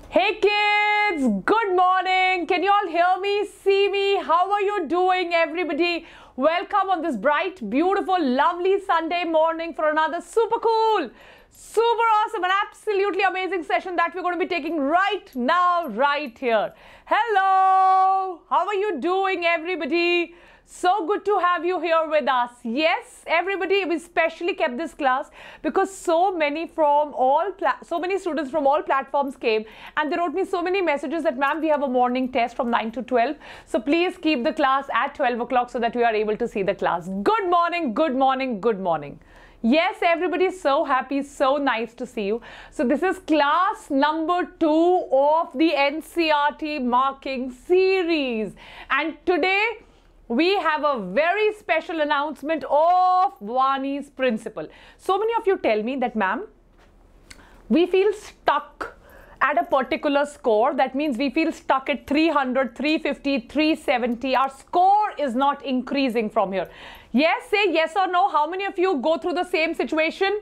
Hey kids, good morning. Can you all hear me, see me? How are you doing, everybody? Welcome on this bright, beautiful, lovely Sunday morning for another super cool, super awesome and absolutely amazing session that we're going to be taking right now, right here. Hello, how are you doing, everybody? So good to have you here with us. Yes, everybody, we specially kept this class because so many students from all platforms came and they wrote me so many messages that, ma'am, we have a morning test from 9 to 12. So please keep the class at 12 o'clock so that we are able to see the class. Good morning, good morning, good morning. Yes, everybody, so happy, so nice to see you. So this is class number 2 of the NCERT marking series. And today, we have a very special announcement of Vani's principal. So many of you tell me that, ma'am, we feel stuck at a particular score. That means we feel stuck at 300, 350, 370. Our score is not increasing from here. Yes, say yes or no. How many of you go through the same situation?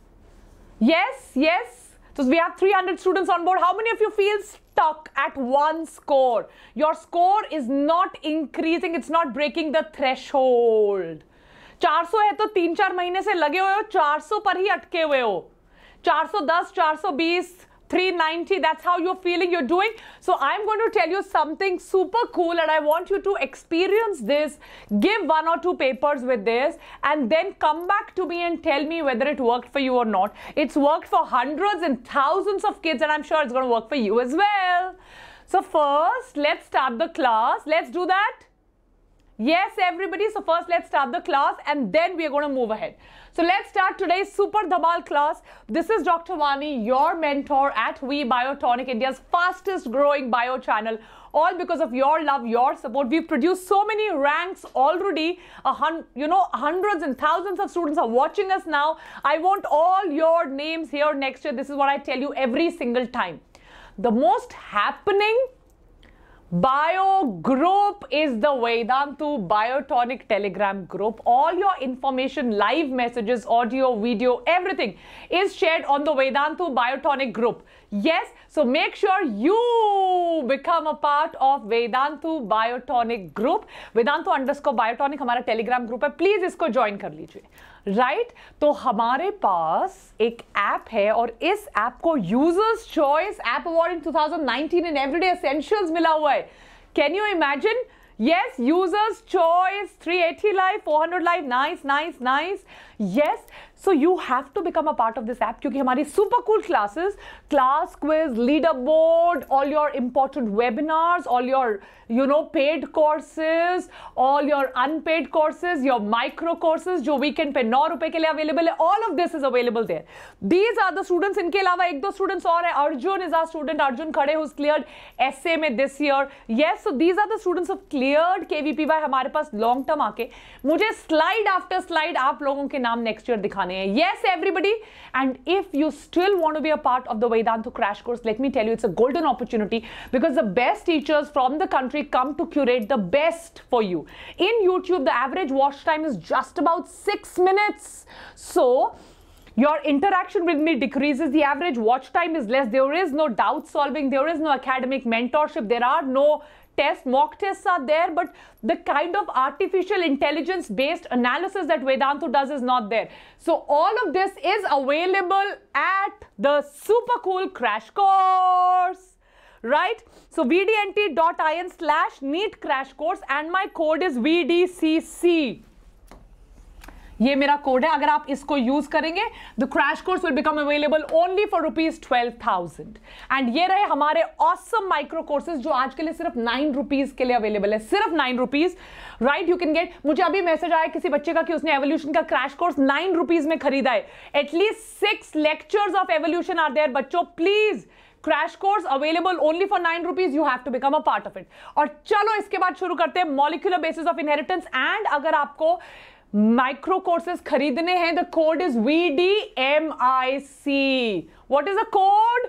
Yes, yes. So we have 300 students on board. How many of you feel stuck at one score? Your score is not increasing. It's not breaking the threshold. 400 है तो 3-4 महीने से लगे हुए हो 400 पर ही अटके हुए हो 410 420 390, that's how you're feeling you're doing. So I'm going to tell you something super cool and I want you to experience this, give 1 or 2 papers with this and then come back to me and tell me whether it worked for you or not. It's worked for hundreds and thousands of kids and I'm sure it's going to work for you as well. So first, let's start the class. Let's do that. Yes, everybody. So first, let's start the class and then we are going to move ahead. So let's start today's super dhamal class. This is Dr. Vani, your mentor at We Biotonic, India's fastest growing bio channel. All because of your love, your support. We've produced so many ranks already. Hundreds and thousands of students are watching us now. I want all your names here next year. This is what I tell you every single time. The most happening bio group is the Vedantu Biotonic Telegram group. All your information, live messages, audio, video, everything is shared on the Vedantu Biotonic group. Yes, so make sure you become a part of Vedantu Biotonic group. Vedantu_Biotonic हमारा Telegram group है. Please इसको join कर लीजिए. Right तो हमारे पास एक app है और इस ऐप को users choice app award in 2019 in everyday essentials मिला हुआ है. Can you imagine? Yes, users choice 380 live, 400 live, nice. Yes, so you have to become a part of this app क्योंकि हमारी super cool classes, class quiz, leaderboard, all your important webinars, all your paid courses, all your unpaid courses, your micro courses जो weekend पे 9 रुपए के लिए available है, all of this is available there. These are the students. इनके अलावा 1-2 students और हैं. Arjun is our student. Arjun खड़े who's cleared essay में this year. Yes, so these are the students of cleared KVPY हमारे पास long term आके मुझे slide after slide आप लोगों के नाम next year दिखाने हैं. Yes, everybody. And if you still want to be a part of the Vedantu crash course, let me tell you, it's a golden opportunity because the best teachers from the country come to curate the best for you. In YouTube, the average watch time is just about 6 minutes. So your interaction with me decreases. The average watch time is less. There is no doubt solving. There is no academic mentorship. There are no tests. Mock tests are there, but the kind of artificial intelligence based analysis that Vedantu does is not there. So all of this is available at the super cool crash course. Right? So vdnt.in/NEET crash course and my code is VDCC. ये मेरा code है. अगर आप इसको use करेंगे the crash course will become available only for ₹12,000 and ये रहे हमारे awesome micro courses जो आज के लिए सिर्फ ₹9 के लिए अवेलेबल है. सिर्फ ₹9. Right, you can get. मुझे अभी मैसेज आया किसी बच्चे का कि उसने एवोल्यूशन का क्रैश कोर्स ₹9 में खरीदा है. At least 6 lectures of evolution are there. बच्चों please, crash course available only for ₹9. You have to become a part of it. और चलो इसके बाद शुरू करते हैं molecular basis of inheritance. And अगर आपको माइक्रो कोर्सेज खरीदने हैं, the code is VDMIC. What is the code?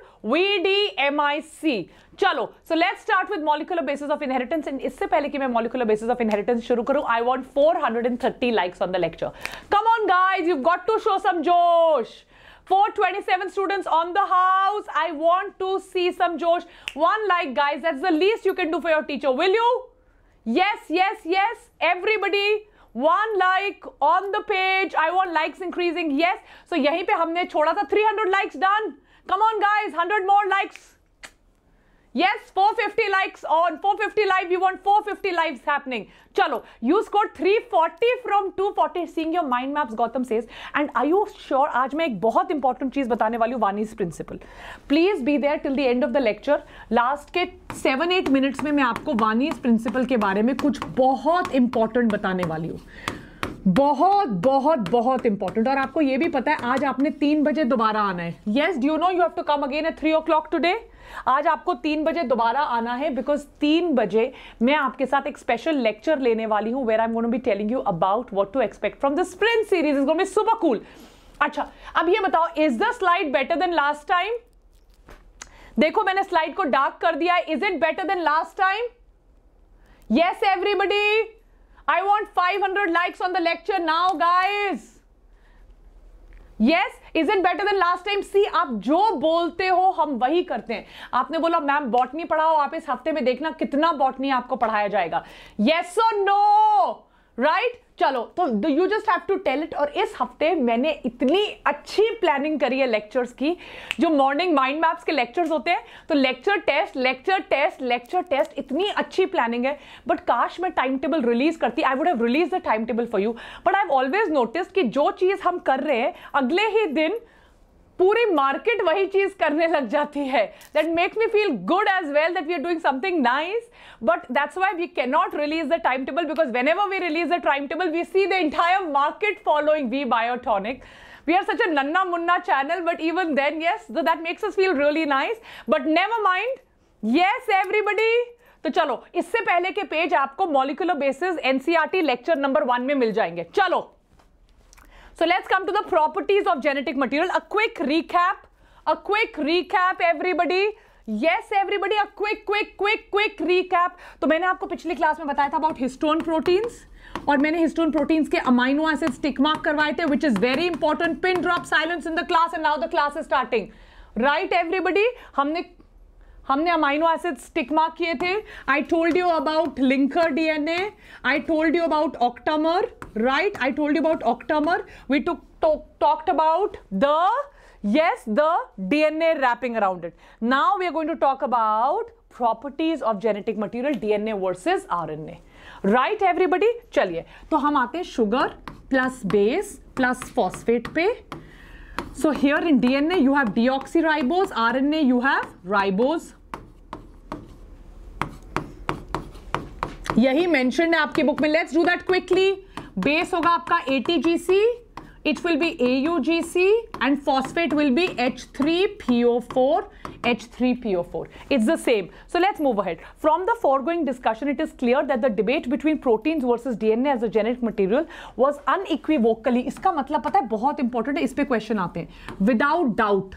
VDMIC. चलो, so let's start with molecular basis of inheritance. And इससे पहले कि मैं मॉलिक्यूलर बेसिस ऑफ इनहेरिटेंस शुरू करूं, I want 430 likes on the lecture. Come on guys, you got to show some जोश. 427 students on the house. I want to see some Josh. One like, guys. That's the least you can do for your teacher. Will you? Yes, yes, yes. Everybody. One like on the page. I want likes increasing. Yes. So यहीं पे हमने छोड़ा था 300 likes done. Come on guys, 100 more likes. Yes, 450 likes on 450 live. We want 450 lives happening. Chalo, you scored 340 from 240. Seeing your mind maps, Gautam says. And are you sure? आज मैं एक बहुत important चीज बताने वाली हूँ, Vani's principle. Please be there till the end of the lecture. Last के 7-8 minutes में मैं आपको Vani's principle के बारे में कुछ बहुत important बताने वाली हूँ. बहुत बहुत बहुत इंपॉर्टेंट. और आपको ये भी पता है आज आपने 3 बजे दोबारा आना है. Yes, do you know you have to come again at 3 o'clock today. आज आपको 3 बजे दोबारा आना है बिकॉज 3 बजे मैं आपके साथ एक स्पेशल लेक्चर लेने वाली हूं where I am going to be telling you about what to expect from the sprint series. Is going to be super cool. अच्छा, अब ये बताओ, is the slide better than last time? देखो मैंने slide को डार्क कर दिया है. Is it better than last time? Yes everybody. I want 500 likes on the lecture now, guys. Yes, is it better than last time? See, आप जो बोलते हो हम वही करते हैं. आपने बोला मैम बॉटनी पढ़ाओ, आप इस हफ्ते में देखना कितना बॉटनी आपको पढ़ाया जाएगा. Yes or no? Right? चलो, तो you just have to tell it. और इस हफ्ते मैंने इतनी अच्छी प्लानिंग करी है लेक्चर्स की. जो मॉर्निंग माइंड मैप्स के लेक्चर्स होते हैं तो lecture test lecture test lecture test, इतनी अच्छी प्लानिंग है. बट काश मैं टाइम टेबल रिलीज करती. I would have release the time table for you. But I have always notice कि जो चीज हम कर रहे हैं अगले ही दिन पूरी मार्केट वही चीज करने लग जाती है. That makes me feel good as well that we are doing something nice. But that's why we cannot release the timetable, because whenever we release the timetable, we see the entire market following V Biotonic. We are such a nanna munna channel, but even then, yes, so that makes us feel really nice. But never mind. Yes, everybody. तो चलो, इससे पहले के page आपको molecular basis NCERT lecture number 1 में मिल जाएंगे. चलो. So let's come to the properties of genetic material. A quick recap, everybody. Yes, everybody, a quick recap. तो मैंने आपको पिछली क्लास में बताया था about histone proteins, और मैंने histone proteins के amino acids tick mark करवाए थे, which is very important. Pin drop silence in the class, and now the class is starting. Right, everybody? हमने amino acids tick mark किए थे. I told you about linker DNA. I told you about octamer. Right? I told you about octamer. We talked about the DNA wrapping around it. Now we are going to talk about properties of genetic material, DNA versus RNA. Right, everybody? चलिए, तो हम आते हैं sugar plus base plus phosphate पे. So here in DNA you have deoxyribose, RNA you have ribose. यही mentioned है आपके book में. Let's do that quickly. Base होगा आपका ATGC. It will be AUGC, and phosphate will be H3PO4, H3PO4. It's the same. So let's move ahead. From the foregoing discussion, it is clear that the debate between proteins versus DNA as a genetic material was unequivocally. इसका मतलब पता है बहुत important है. इस पे question आते हैं. Without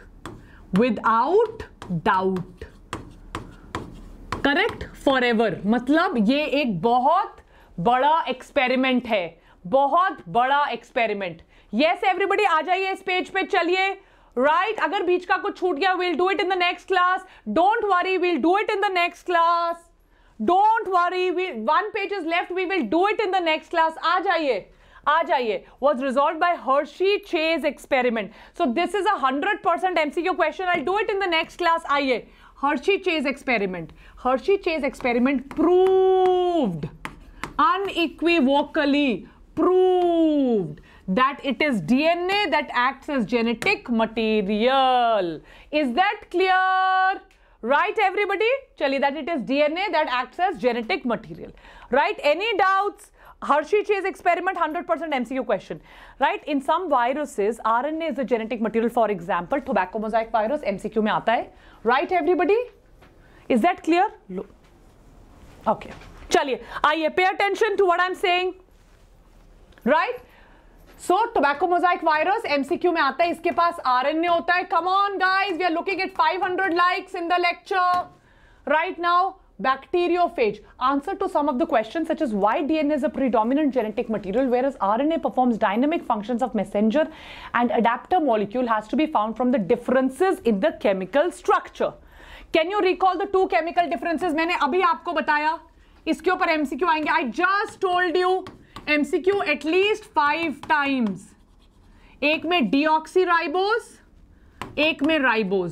doubt. Correct? Forever. मतलब ये एक बहुत बड़ा experiment है. बहुत बड़ा experiment. Yes, everybody, आ जाइए इस पेज पे. चलिए. Right? अगर बीच का कुछ छूट गया, we'll do it in the next class. Don't worry, we'll do it in the next class. Don't worry, one page is left, we will do it in the next class. आ जाइए. Was resolved by Hershey-Chase experiment. So this is 100% MCQ question. I'll do it in the next class. आइए. Hershey-Chase experiment. Hershey-Chase experiment proved, unequivocally proved, that it is DNA that acts as genetic material. Is that clear? Right, everybody? Chaliye, that it is DNA that acts as genetic material. Right? Any doubts? Hershey-Chase experiment, 100% MCQ question. Right? In some viruses, RNA is a genetic material. For example, tobacco mosaic virus, MCQ में आता है. Right, everybody? Is that clear? Okay. Chaliye, आइए, pay attention to what I'm saying. Right? So, tobacco mosaic virus, MCQ में आता है, इसके पास RNA होता है. Come on, guys, we are looking at 500 likes in the lecture. Right now, bacteriophage. Answer to some of the questions such as why DNA is a predominant genetic material whereas RNA performs dynamic functions of messenger and adapter molecule has to be found from the differences in the chemical structure. Can you recall the two chemical differences? मैंने अभी आपको बताया, इसके ऊपर MCQ आएंगे. I just told you MCQ at least 5 times. एक में deoxyribose, एक में राइबोज,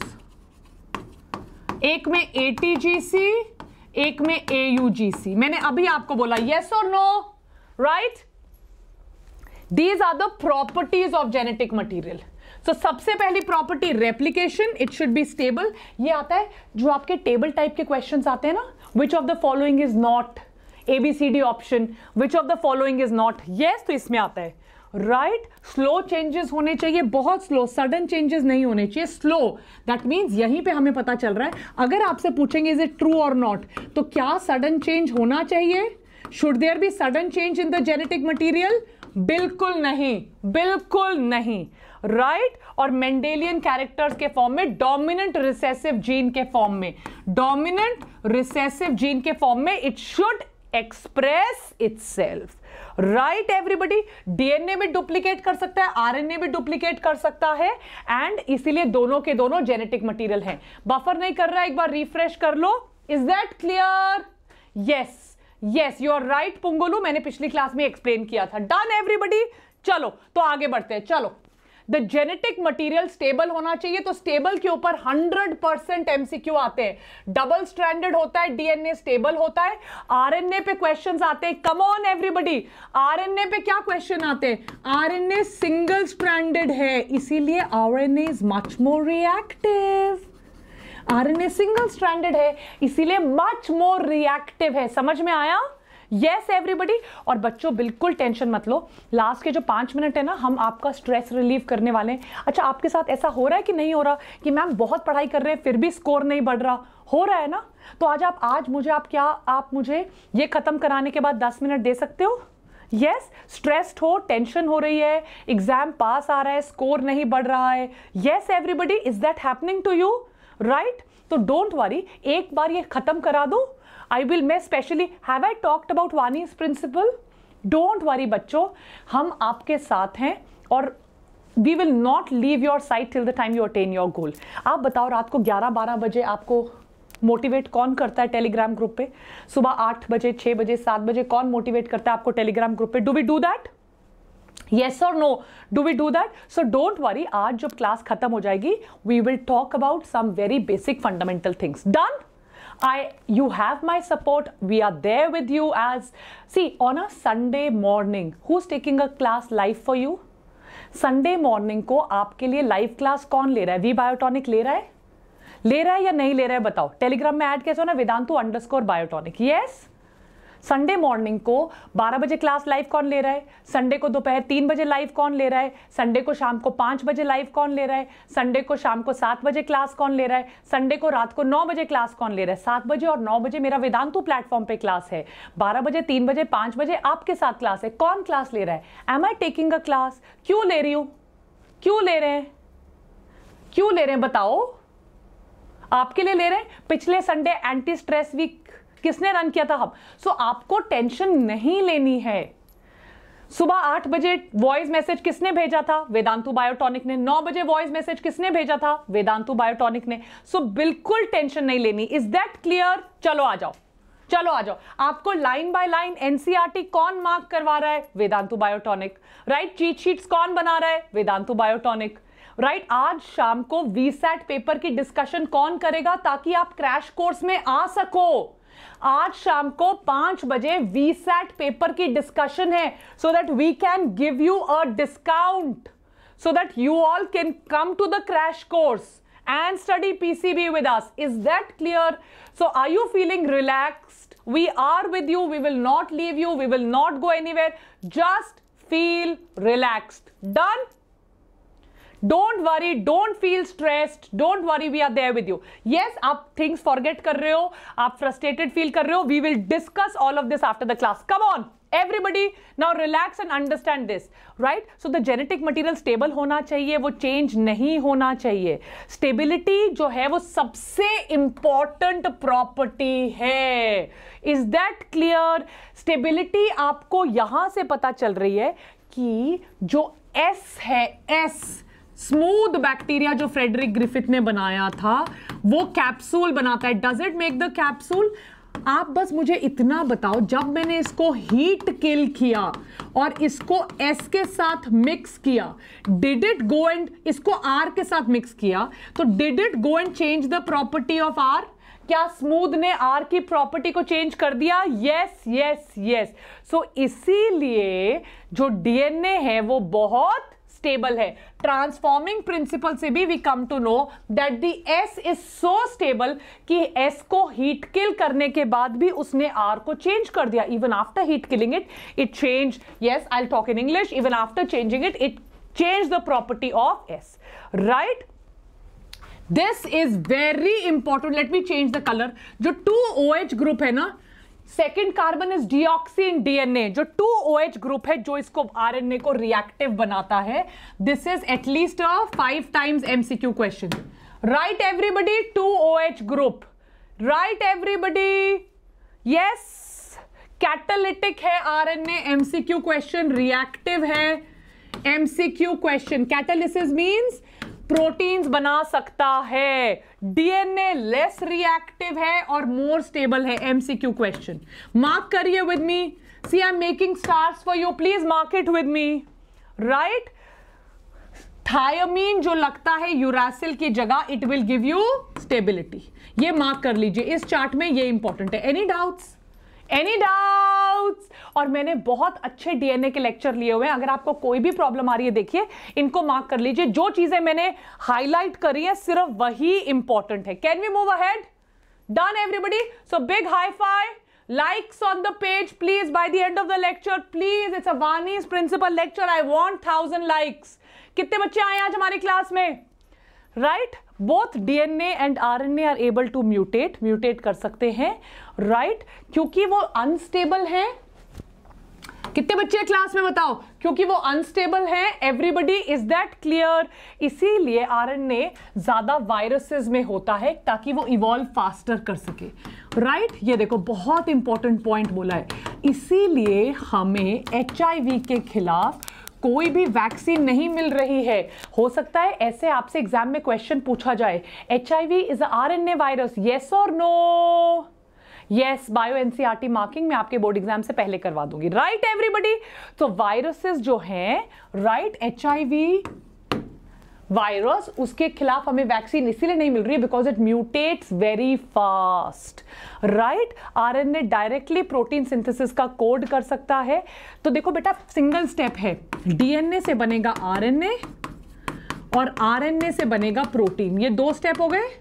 एक में ATGC, एक में AUGC. मैंने अभी आपको बोला yes or no, right? These are the properties of genetic material. So सबसे पहली property replication, it should be stable. ये आता है जो आपके टेबल टाइप के क्वेश्चंस आते हैं ना, which of the following is not, ABCD option, which of the following is not. Yes, तो इसमें आता है राइट. स्लो चेंजेस होने चाहिए, बहुत स्लो, सडन चेंजेस नहीं होने चाहिए, स्लो. दैट मीन्स यहीं पे हमें पता चल रहा है. अगर आपसे पूछेंगे इज इट ट्रू और नॉट, तो क्या सडन चेंज होना चाहिए? Should there be sudden change in the genetic material? बिल्कुल नहीं, बिल्कुल नहीं, राइट. और मेंडेलियन कैरेक्टर्स के फॉर्म में, डोमिनेंट रिसेसिव जीन के फॉर्म में, डोमिनेंट रिसेसिव जीन के फॉर्म में it should express itself. Right everybody. DNA भी डुप्लीकेट कर सकता है, आरएनए भी डुप्लीकेट कर सकता है, एंड इसीलिए दोनों के दोनों जेनेटिक मटेरियल हैं. बफर नहीं कर रहा है, एक बार रिफ्रेश कर लो. Is that clear? Yes, yes, you are right पुंगोलू, मैंने पिछली क्लास में एक्सप्लेन किया था. Done everybody. चलो तो आगे बढ़ते हैं. चलो, द जेनेटिक मटीरियल स्टेबल होना चाहिए, तो स्टेबल के ऊपर 100% MCQ आते हैं. डबल स्ट्रैंडेड होता है डीएनए, स्टेबल होता है. आरएनए पे क्वेश्चंस आते हैं. कम ऑन एवरीबॉडी, आरएनए पे क्या क्वेश्चन आते हैं? आरएनए सिंगल स्ट्रैंडेड है, इसीलिए RNA is much more reactive. RNA single stranded है, इसीलिए मच मोर रिएक्टिव है. समझ में आया? Yes everybody. और बच्चों बिल्कुल टेंशन मत लो, लास्ट के जो 5 मिनट है ना, हम आपका स्ट्रेस रिलीव करने वाले हैं. अच्छा, आपके साथ ऐसा हो रहा है कि नहीं हो रहा कि मैम बहुत पढ़ाई कर रहे हैं फिर भी स्कोर नहीं बढ़ रहा? हो रहा है ना? तो आप मुझे ये खत्म कराने के बाद 10 मिनट दे सकते हो? यस. स्ट्रेस्ड हो, टेंशन हो रही है, एग्जाम पास आ रहा है, स्कोर नहीं बढ़ रहा है. Yes everybody, is that happening to you? Right. तो डोंट वरी, एक बार ये खत्म करा दो. मैं specially, have I talked about वानीज प्रिंसिपल? डोंट वरी बच्चों, हम आपके साथ हैं और we will not leave your side till the time you attain your goal. आप बताओ, रात को 11-12 बजे आपको मोटिवेट कौन करता है टेलीग्राम ग्रुप पे? सुबह 8 बजे, 6 बजे, 7 बजे कौन मोटिवेट करता है आपको टेलीग्राम ग्रुप पे? Do we do that? Yes or no? Do we do that? So don't worry, आज जब क्लास खत्म हो जाएगी, we will talk about some very basic fundamental things. Done? You have my support. We are there with you as, see, on a Sunday morning, who's taking a class live for you? Sunday morning को आपके लिए live class कौन ले रहा है? We Biotonic ले रहा है? ले रहा है या नहीं ले रहा है बताओ. टेलीग्राम में ऐड कैसे होना? Vedantu_Biotonic. Yes? संडे मॉर्निंग को 12 बजे क्लास लाइव कौन ले रहा है? संडे को दोपहर 3 बजे लाइव कौन ले रहा है? संडे को शाम को 5 बजे लाइव कौन ले रहा है? संडे को शाम को 7 बजे क्लास कौन ले रहा है? संडे को रात को 9 बजे क्लास कौन ले रहा है? 7 बजे और 9 बजे मेरा वेदांतु प्लेटफॉर्म पे क्लास है. 12 बजे, 3 बजे, 5 बजे आपके साथ क्लास है. कौन क्लास ले रहा है? Am I taking a class? क्यों ले रही हूं? क्यों ले रहे हैं? क्यों ले रहे हैं बताओ? आपके लिए ले रहे हैं. पिछले संडे एंटी स्ट्रेस वीक किसने रन किया था? हम. सो आपको टेंशन नहीं लेनी है. सुबह 8 बजे वॉइस मैसेज किसने भेजा था? वेदांतु बायोटॉनिक ने. 9 बजे वॉइस मैसेज किसने भेजा था? वेदांतु बायोटॉनिक ने. सो बिल्कुल टेंशन नहीं लेनी. Is that clear? चलो आ जाओ, चलो आ जाओ. आपको लाइन बाय लाइन NCERT कौन मार्क करवा रहा है? Vedantu Biotonic. Right. Cheat sheets कौन बना रहा है? वेदांतु बायोटॉनिक. राइट. आज शाम को VSAT पेपर की डिस्कशन कौन करेगा ताकि आप क्रैश कोर्स में आ सको? आज शाम को 5 बजे VSAT पेपर की डिस्कशन है, so that we can give you a discount, so that you all can come to the crash course and study PCB with us. Is that clear? So are you feeling relaxed? We are with you. We will not leave you. We will not go anywhere. Just feel relaxed. Done? Don't worry, don't feel stressed, don't worry, we are there with you. Yes, आप things forget कर रहे हो, आप frustrated feel कर रहे हो. We will discuss all of this after the class. Come on. Everybody now relax and understand this, right? So the genetic material stable होना चाहिए, वो change नहीं होना चाहिए. Stability जो है वो सबसे important property है. Is that clear? Stability आपको यहां से पता चल रही है कि जो S है, S स्मूथ बैक्टीरिया जो फ्रेडरिक ग्रिफिथ ने बनाया था वो कैप्सूल बनाता है. Does it make the capsule? आप बस मुझे इतना बताओ, जब मैंने इसको हीट किल किया और इसको S के साथ मिक्स किया, डिड इट गो एंड, इसको R के साथ मिक्स किया, तो did it go and change the property of R? क्या स्मूथ ने R की प्रॉपर्टी को चेंज कर दिया? Yes yes yes. सो इसीलिए जो डीएनए है वो बहुत स्टेबल है. ट्रांसफॉर्मिंग प्रिंसिपल से भी we come to know that the S is so stable कि S को हीट किल करने के बाद भी उसने R को चेंज कर दिया. Even after heat killing it change. Yes, I will talk in English. Even after changing it change the property of S, right? This is very important. Let me change the colour. जो 2OH group है ना, second carbon is deoxy in DNA. जो 2OH group है जो इसको RNA को reactive बनाता है, this is at least a 5 times MCQ question. Right everybody? 2OH group. Right everybody? Yes. Catalytic है आरएनए, MCQ क्वेश्चन. रिएक्टिव है, MCQ question. Catalysis means proteins बना सकता है. डीएनए लेस रिएक्टिव है और मोर स्टेबल है. MCQ question. मार्क करिए with me. See I am making stars for you. Please mark it with me. Right? Thymine जो लगता है यूरासिल की जगह, it will give you stability. ये मार्क कर लीजिए इस चार्ट में, ये इंपॉर्टेंट है. Any doubts? Any doubts? और मैंने बहुत अच्छे डीएनए के लेक्चर लिए हुए हैं. अगर आपको कोई भी प्रॉब्लम आ रही है, देखिए इनको मार्क कर लीजिए. जो चीजें मैंने हाईलाइट करी है सिर्फ वही इंपॉर्टेंट है. Can we move ahead? Done everybody? So big high five. Likes on the page please by the end of the lecture. Please, it's a Vani's principal lecture. I want 1000 likes. कितने बच्चे आए आज हमारी class में? Right? Both DNA and RNA are able to mutate कर सकते हैं, right? क्योंकि वो अनस्टेबल है. कितने बच्चे क्लास में बताओ? क्योंकि वो अनस्टेबल है. Everybody, is that clear? इसीलिए आरएनए ज्यादा वायरसेस में होता है ताकि वो इवॉल्व फास्टर कर सके, राइट? ये देखो बहुत इंपॉर्टेंट पॉइंट बोला है. इसीलिए हमें HIV के खिलाफ कोई भी वैक्सीन नहीं मिल रही है. हो सकता है ऐसे आपसे एग्जाम में क्वेश्चन पूछा जाए, HIV is RNA virus, yes और no? Yes. Bio NCERT marking मैं आपके बोर्ड एग्जाम से पहले करवा दूंगी. Right everybody? तो वायरसेस जो हैं, राइट, HIV वायरस, उसके खिलाफ हमें वैक्सीन इसीलिए नहीं मिल रही है because it mutates very fast, right? RNA directly protein synthesis का कोड कर सकता है. तो देखो बेटा, सिंगल स्टेप है. डीएनए से बनेगा आरएनए और आरएनए से बनेगा प्रोटीन. ये 2 स्टेप हो गए.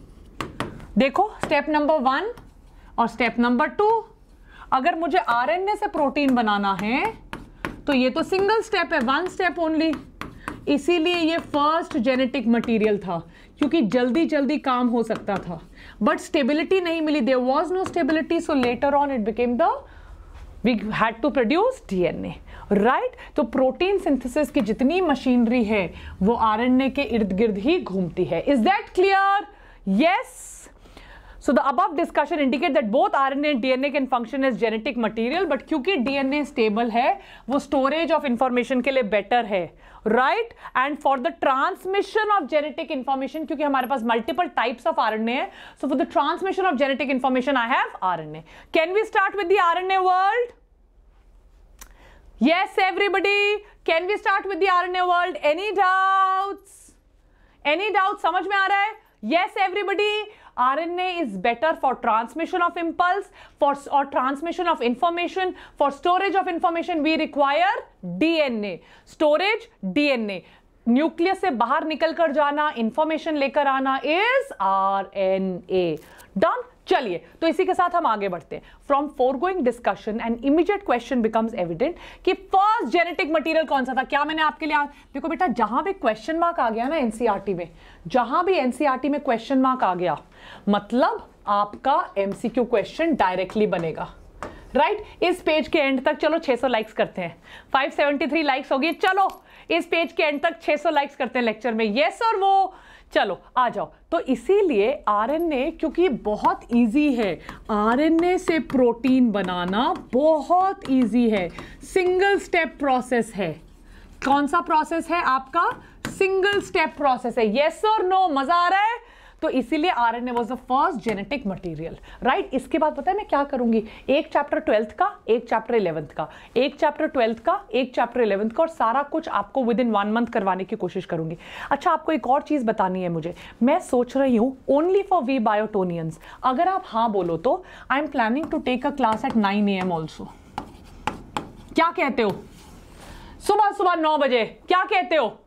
देखो, स्टेप नंबर 1 और स्टेप नंबर 2. अगर मुझे आरएनए से प्रोटीन बनाना है तो ये तो सिंगल स्टेप है, 1 स्टेप ओनली. इसीलिए ये फर्स्ट जेनेटिक मटेरियल था, क्योंकि जल्दी जल्दी काम हो सकता था. बट स्टेबिलिटी नहीं मिली. There was no stability, so later on it became the, we had to produce DNA, right? तो प्रोटीन सिंथेसिस की जितनी मशीनरी है वो आरएनए के इर्द गिर्द ही घूमती है. Is that clear? Yes. So the above discussion indicate that both RNA and DNA can function as genetic material, but क्योंकि DNA stable है, वो storage of information के लिए better है, right? And for the transmission of genetic information, क्योंकि हमारे पास multiple types of RNA है, so for the transmission of genetic information, I have RNA. Can we start with the RNA world? Yes, everybody. Can we start with the RNA world? Any doubts? Any doubts? समझ में आ रहा है? Yes, everybody. RNA is better for transmission of impulse, or transmission of information. For storage of information, we require DNA. Storage, DNA. Nucleus से बाहर निकल कर जाना, information लेकर आना इज RNA. डन? चलिए, तो इसी के साथ हम आगे बढ़ते हैं. From foregoing discussion and immediate question becomes evident कि फर्स्ट जेनेटिक मटेरियल कौन सा था. क्या मैंने आपके लिए, देखो बेटा, जहां भी क्वेश्चन मार्क आ गया ना एनसीईआरटी में, जहां भी एनसीईआरटी में क्वेश्चन मार्क आ गया, मतलब आपका एमसीक्यू क्वेश्चन डायरेक्टली बनेगा. राइट इस पेज के एंड तक चलो 600 लाइक्स करते हैं, 573 लाइक्स हो गई, चलो इस पेज के एंड तक 600 लाइक्स करते हैं लेक्चर में, यस और वो, चलो आ जाओ। तो इसीलिए आरएनए क्योंकि बहुत इजी है, आरएनए से प्रोटीन बनाना बहुत इजी है, सिंगल स्टेप प्रोसेस है। कौन सा प्रोसेस है आपका? सिंगल स्टेप प्रोसेस है, यस और नो, मजा आ रहा है? तो इसीलिए RNA was the first genetic material, right. इसके बाद पता है मैं क्या करूंगी, एक चैप्टर 12th का, एक चैप्टर 11th का, एक चैप्टर 12th का, एक चैप्टर 11th का, और सारा कुछ आपको विद इन 1 मंथ करवाने की कोशिश करूंगी। अच्छा, आपको एक और चीज बतानी है मुझे, मैं सोच रही हूं ओनली फॉर वी बायोटोनियंस, अगर आप हाँ बोलो तो I am planning to take a class at 9 AM also. क्या कहते हो? सुबह सुबह 9 बजे, क्या कहते हो?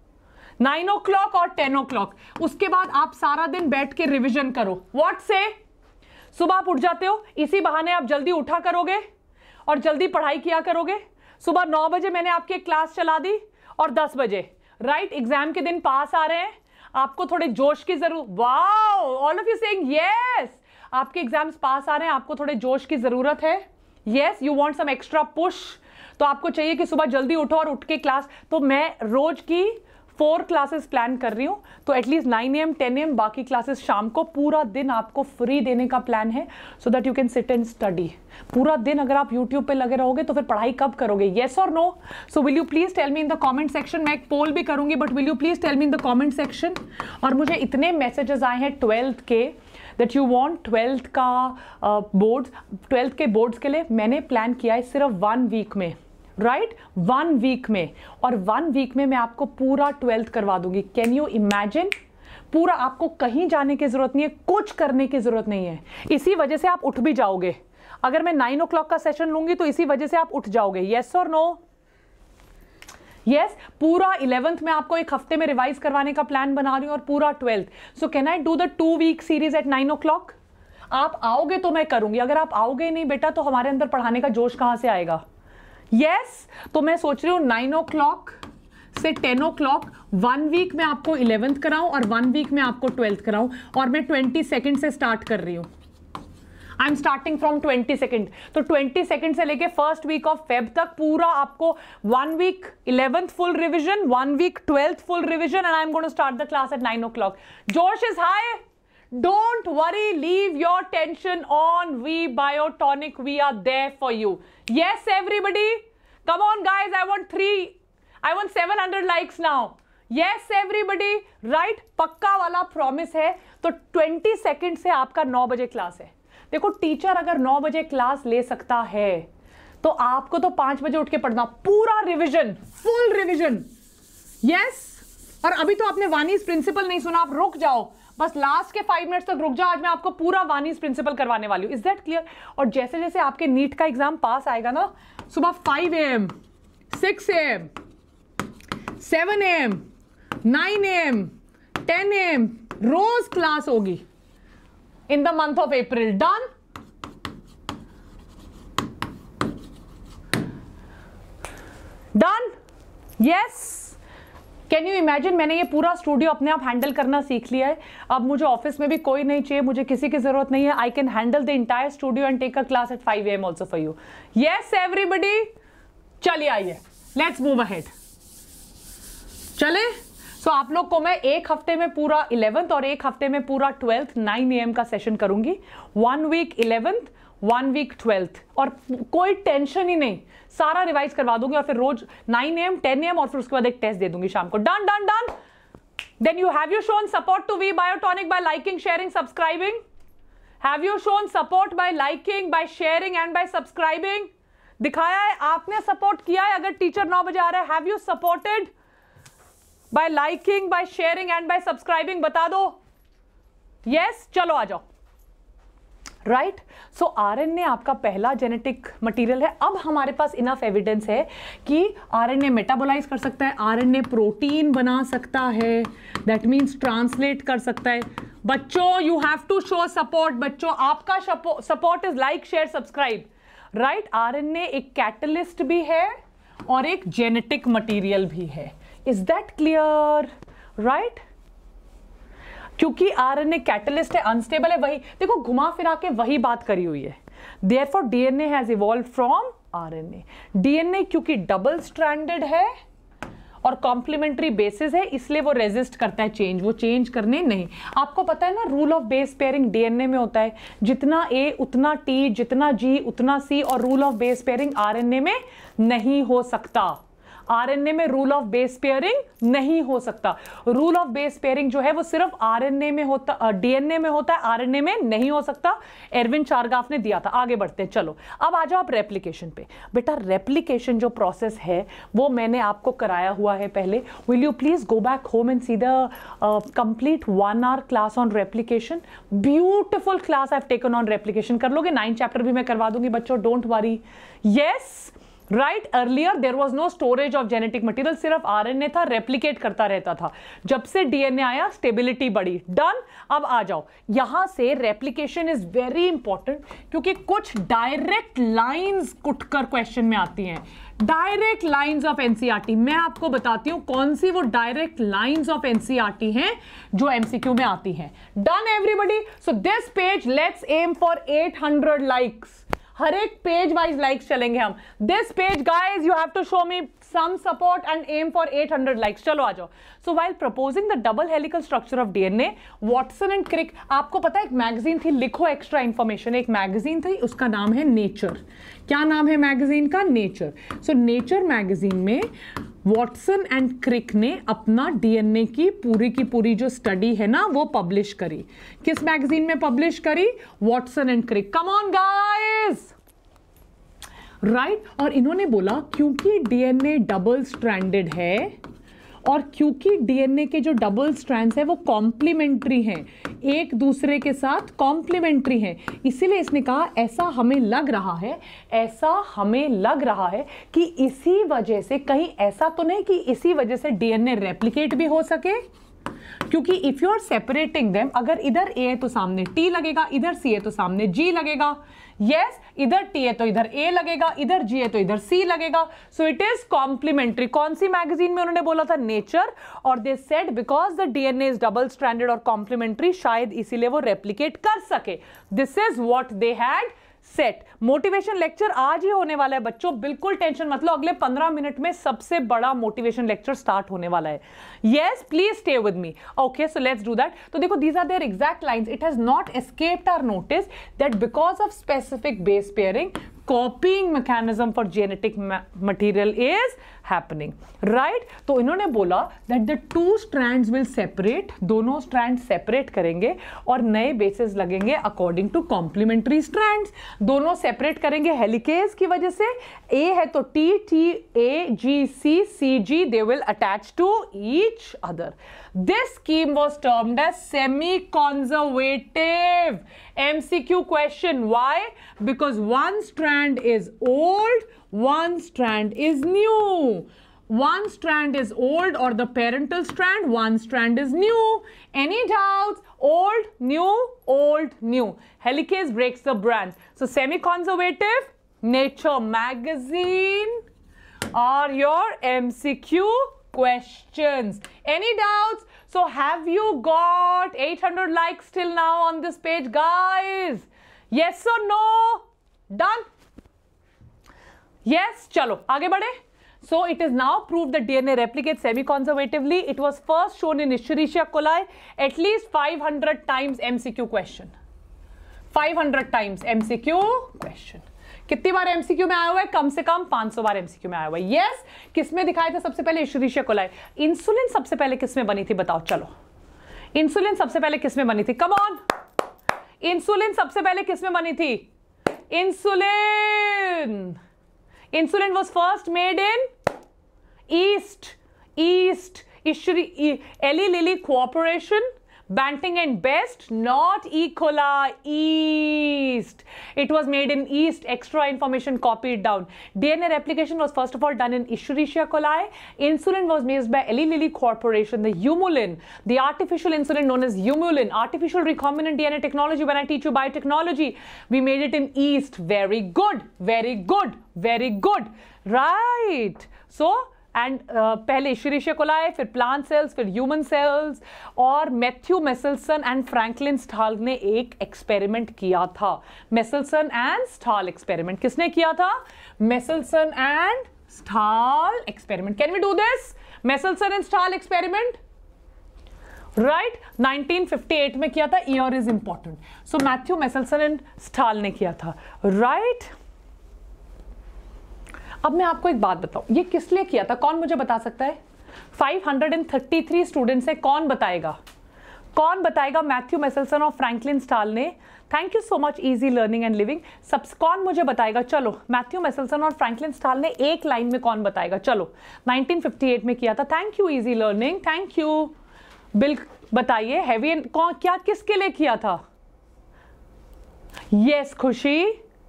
9 o'clock और 10 o'clock। उसके बाद आप सारा दिन बैठ के रिवीजन करो। व्हाट से? सुबह आप उठ जाते हो, इसी बहाने आप जल्दी उठा करोगे और जल्दी पढ़ाई किया करोगे। सुबह 9 बजे मैंने आपकी क्लास चला दी और 10 बजे, राइट, एग्जाम के दिन पास आ रहे हैं, आपको थोड़े जोश की जरूरत, wow, all of you saying yes, आपके एग्जाम्स पास आ रहे हैं, आपको थोड़े जोश की जरूरत है, yes, you want some extra push, तो आपको चाहिए कि सुबह जल्दी उठो और उठ के क्लास। तो मैं रोज की 4 क्लासेस प्लान कर रही हूँ, तो एटलीस्ट 9 AM 10 AM, बाकी क्लासेस शाम को, पूरा दिन आपको फ्री देने का प्लान है, so that you can sit and study. पूरा दिन अगर आप यूट्यूब पे लगे रहोगे तो फिर पढ़ाई कब करोगे, येस और no? So will you please tell me in the comment section, मैं एक पोल भी करूंगी, but will you please tell me in the comment section. और मुझे इतने मैसेजेस आए हैं 12th के, दैट यू वांट 12th का बोर्ड्स, 12th के बोर्ड्स के लिए मैंने प्लान किया है सिर्फ 1 वीक में, राइट, 1 वीक में, और 1 वीक में मैं आपको पूरा 12th करवा दूंगी। Can you imagine? पूरा, आपको कहीं जाने की जरूरत नहीं है, कुछ करने की जरूरत नहीं है, इसी वजह से आप उठ भी जाओगे। अगर मैं 9 o'clock का सेशन लूंगी तो इसी वजह से आप उठ जाओगे, यस और नो? यस, पूरा 11th में आपको एक हफ्ते में रिवाइज करवाने का प्लान बना रही हूं और पूरा 12th। So can I do the 2 week series at 9 o'clock? आप आओगे तो मैं करूंगी, अगर आप आओगे नहीं बेटा तो हमारे अंदर पढ़ाने का जोश कहां से आएगा? यस, तो मैं सोच रही हूँ 9 o'clock से 10 o'clock 1 वीक में आपको 11th कराऊं और 1 वीक में आपको 12th कराऊं, और मैं 22nd से स्टार्ट कर रही हूं। I am starting from 22nd, तो 22nd से लेके 1st week ऑफ फेब तक पूरा आपको 1 week 11th full revision, 1 week 12th full revision, and I am going to start the class at 9 o'clock। जोश is high, don't worry, leave your tension on We Biotonic, we are there for you. Yes everybody, come on guys, I want 700 likes now. Yes everybody, right, पक्का वाला promise है। तो 22nd से आपका 9 बजे class है। देखो, टीचर अगर 9 बजे क्लास ले सकता है तो आपको तो 5 बजे उठ के पढ़ना, पूरा रिविजन, फुल रिविजन, यस। और अभी तो आपने वानीज प्रिंसिपल नहीं सुना, आप रुक जाओ, बस लास्ट के 5 मिनट्स तक रुक जाओ, आज मैं आपको पूरा वानीज प्रिंसिपल करवाने वाली हूँ। Is that clear? और जैसे जैसे आपके नीट का एग्जाम पास आएगा ना, सुबह 5 AM, 6 AM, 7 AM, 9 AM, 10 AM रोज क्लास होगी in the month of April. Done? Done? Yes. Can you imagine, मैंने ये पूरा स्टूडियो अपने आप हैंडल करना सीख लिया है। अब मुझे ऑफिस में भी कोई नहीं चाहिए, मुझे किसी की जरूरत नहीं है। I can handle the entire studio and take a class at 5 AM also for you. Yes everybody, चलिए आइए, लेट्स मूव अहेड। चले, सो आप लोग को मैं एक हफ्ते में पूरा 11th और एक हफ्ते में पूरा 12th 9 AM का सेशन करूंगी। 1 week 11th, 1 week 12th, और कोई टेंशन ही नहीं, सारा रिवाइज करवा दूंगी, और फिर रोज 9 AM 10 AM, और फिर उसके बाद एक टेस्ट दे दूंगी शाम को। Done done done. Then you have you shown support to we Biotonic by liking, sharing, subscribing? Have you shown support by liking, by sharing and by subscribing? दिखाया है आपने, सपोर्ट किया है। अगर टीचर 9 बजे आ रहा है, have you supported by liking, by sharing and by subscribing? बता दो यस। चलो आ जाओ, राइट। सो आरएनए आपका पहला जेनेटिक मटेरियल है। अब हमारे पास इनफ एविडेंस है कि आरएनए मेटाबोलाइज कर सकता है, आरएनए प्रोटीन बना सकता है, दैट मीन्स ट्रांसलेट कर सकता है। बच्चों, you have to show support. बच्चों, आपका support is like, share, subscribe, right. RNA एक कैटलिस्ट भी है और एक जेनेटिक मटेरियल भी है। Is that clear? राइट। क्योंकि आरएनए कैटलिस्ट है, अनस्टेबल है, वही देखो घुमा फिरा के वही बात करी हुई है, therefore DNA has evolve from RNA. DNA क्योंकि डबल स्ट्रैंडेड है और कॉम्प्लीमेंट्री बेसिस है, इसलिए वो रेजिस्ट करता है चेंज, वो चेंज करने नहीं। आपको पता है ना rule of base pairing DNA में होता है, जितना ए उतना टी, जितना जी उतना सी, और rule of base pairing RNA में नहीं हो सकता। आरएनए में रूल ऑफ बेस पेयरिंग नहीं हो सकता। रूल ऑफ बेस पेयरिंग जो है वो सिर्फ आरएनए में होता, डीएनए में होता है, आरएनए में नहीं हो सकता। एरविन चारगाफ ने दिया था। आगे बढ़ते हैं, चलो अब आ जाओ आप रेप्लिकेशन पे। बेटा रेप्लिकेशन जो प्रोसेस है वो मैंने आपको कराया हुआ है पहले। Will you please go back home and see the complete 1 hour class on replication. Beautiful class I have taken on replication. कर लोगे? 9 चैप्टर भी मैं करवा दूंगी बच्चों, don't worry. Yes right, earlier there was no storage of genetic material, सिर्फ RNA था, replicate करता रहता था। जब से डीएनए आया स्टेबिलिटी बढ़ी। डन। अब आ जाओ, यहां से रेप्लिकेशन इज वेरी इंपॉर्टेंट क्योंकि कुछ डायरेक्ट लाइंस कुटकर क्वेश्चन में आती हैं। डायरेक्ट लाइंस ऑफ एनसीईआरटी मैं आपको बताती हूं कौन सी वो डायरेक्ट लाइंस ऑफ एनसीईआरटी हैं जो एमसीक्यू में आती हैं। Done everybody? So this page let's aim for 800 likes. हर एक पेज वाइज लाइक्स चलेंगे हम। This page guys you have to show me some support and aim for 800 likes. चलो आ जाओ। So while proposing the double helical structure of DNA, Watson and Crick, आपको पता है एक मैगजीन थी, लिखो एक्स्ट्रा इंफॉर्मेशन, एक मैगजीन थी उसका नाम है नेचर। क्या नाम है मैगजीन का? नेचर। सो नेचर मैगजीन में वॉटसन एंड क्रिक ने अपना डीएनए की पूरी जो स्टडी है ना वो पब्लिश करी। किस मैगजीन में पब्लिश करी? Watson and Crick. Come on guys, right. और इन्होंने बोला क्योंकि डीएनए डबल स्ट्रैंडेड है और क्योंकि डीएनए के जो डबल स्ट्रैंड्स हैं वो कॉम्प्लीमेंट्री हैं, एक दूसरे के साथ कॉम्प्लीमेंट्री हैं, इसीलिए इसने कहा ऐसा हमें लग रहा है कि इसी वजह से, कहीं ऐसा तो नहीं कि इसी वजह से डीएनए रेप्लिकेट भी हो सके। क्योंकि if you are separating them, अगर इधर ए है तो सामने टी लगेगा, इधर सी है तो सामने जी लगेगा। यस, इधर टी है तो इधर ए लगेगा, इधर जी है तो इधर सी लगेगा। So it is complementary. कौन सी मैगजीन में उन्होंने बोला था? नेचर। और they said because the DNA is double stranded और कॉम्प्लीमेंट्री, शायद इसीलिए वो रेप्लिकेट कर सके। This is what they had said. Motivation lecture आज ही होने वाला है बच्चों, बिल्कुल टेंशन मत लो, अगले 15 मिनट में सबसे बड़ा मोटिवेशन लेक्चर स्टार्ट होने वाला है। Yes, please stay with me. Okay, so let's do that. तो देखो, these are their exact lines. It has not escaped our notice that because of specific base pairing, copying mechanism for genetic material is happening, right? तो इन्होंने बोला that the two strands will separate, दोनों strands separate करेंगे और नए bases लगेंगे according to complementary strands। दोनों separate करेंगे हेलिकेज की वजह से। A है तो T, T, A, G, C, C, G, they will attach to each other. This scheme was termed as semi-conservative MCQ question. Why? Because one strand is old, one strand is new. One strand is old or the parental strand, one strand is new. Any doubts? Old, new, old, new. Helicase breaks the branch. So semi-conservative, Nature magazine are your MCQ questions. Any doubts? So have you got 800 likes till now on this page, guys? Yes or no? Done? Yes, chalo आगे बढ़े. So it is now proved that DNA replicates semi-conservatively. It was first shown in Escherichia coli. At least 500 times MCQ question. 500 times MCQ question. कितनी बार MCQ में आया हुआ है? कम से कम 500 बार MCQ में आया हुआ है। यस, किसमें दिखाया था सबसे पहले? एशेरिशिया कोलाई। इंसुलिन सबसे पहले किसमें बनी थी बताओ? चलो, इंसुलिन सबसे पहले किसमें बनी थी? कम ऑन, इंसुलिन सबसे पहले किसमें बनी थी? Insulin was first made in east Eli Lilly cooperation, Banting and Best, not E. coli, East. It was made in East. Extra information copied down. DNA replication was first of all done in Escherichia coli. Insulin was made by Eli Lilly Corporation. The Humulin, the artificial insulin known as Humulin, artificial recombinant DNA technology. When I teach you biotechnology, we made it in East. Very good, very good, very good. Right. So, and पहले Escherichia coli, फिर plant cells, फिर human cells, और Matthew Meselson and Franklin Stahl ने एक experiment किया था, Meselson and Stahl experiment. किसने किया था? Meselson and Stahl experiment. Can we do this? Meselson and Stahl experiment, right? 1958 में किया था. Year is important. So Matthew Meselson and Stahl ने किया था, राइट? अब मैं आपको एक बात बताऊं, ये किस लिए किया था? कौन मुझे बता सकता है? 533 स्टूडेंट्स है. कौन बताएगा? कौन बताएगा? मैथ्यू मेसेल्सन और फ्रैंकलिन स्टाल ने. Thank you so much, easy learning and living. सब कौन मुझे बताएगा? चलो, मैथ्यू मेसेल्सन और फ्रैंकलिन स्टाल ने एक लाइन में कौन बताएगा? चलो, 1958 में किया था. Thank you, easy learning, thank you. बिल बताइए, हैवी एंड कौन, क्या, किसके लिए किया था? यस, खुशी.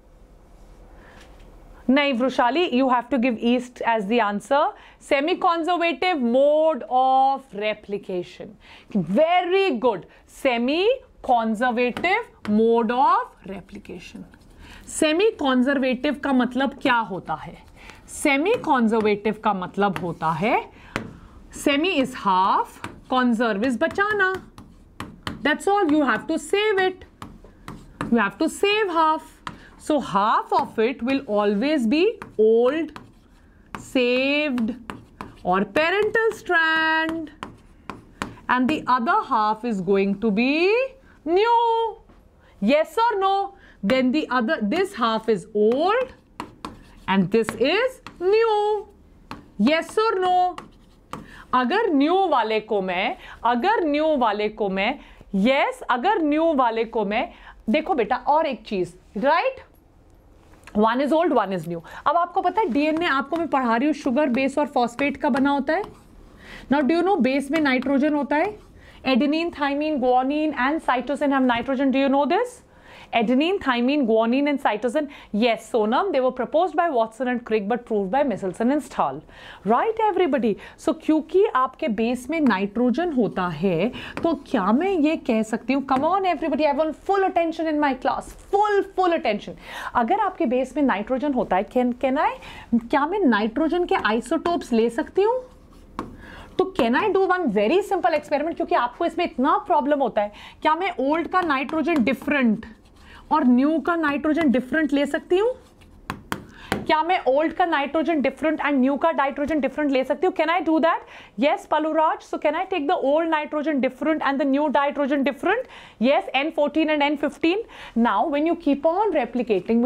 नहीं Vrushali, you have to give east as the answer. Semi conservative mode of replication. Very good. Semi conservative mode of replication. Semi conservative का मतलब क्या होता है? सेमी कॉन्जर्वेटिव का मतलब होता है, semi is half, conserve is bachana. That's all. You have to save it. You have to save half. So half of it will always be old, saved, or parental strand, and the other half is going to be new. Yes or no? Then this half is old, and this is new. Yes or no? अगर new वाले को मैं देखो बेटा, और एक चीज, right? One is old, one is new. अब आपको पता है डीएनए, आपको मैं पढ़ा रही हूँ, शुगर, बेस और फॉस्फेट का बना होता है. Now do you know base में नाइट्रोजन होता है? Adenine, thymine, guanine and cytosine have nitrogen. Do you know this? Adenine, thymine, guanine and cytosine. Yes, Sonam, they were proposed by Watson and Crick but proved by Meselson and Stahl. Right everybody? So क्योंकि आपके base में nitrogen होता है, तो क्या मैं ये कह सकती हूँ, come on everybody, I want full attention in my class, full attention. अगर आपके बेस में नाइट्रोजन होता है, क्या मैं नाइट्रोजन के आइसोटोप्स ले सकती हूँ? तो can I do one very simple experiment, क्योंकि आपको इसमें इतना प्रॉब्लम होता है. क्या मैं ओल्ड का नाइट्रोजन डिफरेंट और न्यू का नाइट्रोजन डिफरेंट ले सकती हूँ? क्या मैं ओल्ड का नाइट्रोजन डिफरेंट एंड न्यू का नाइट्रोजन डिफरेंट ले सकती हूँ? Can I do that? Yes Paluraj. So can I take the old nitrogen different and the new nitrogen different? Yes, N14 and N15. Now when you keep on replicating,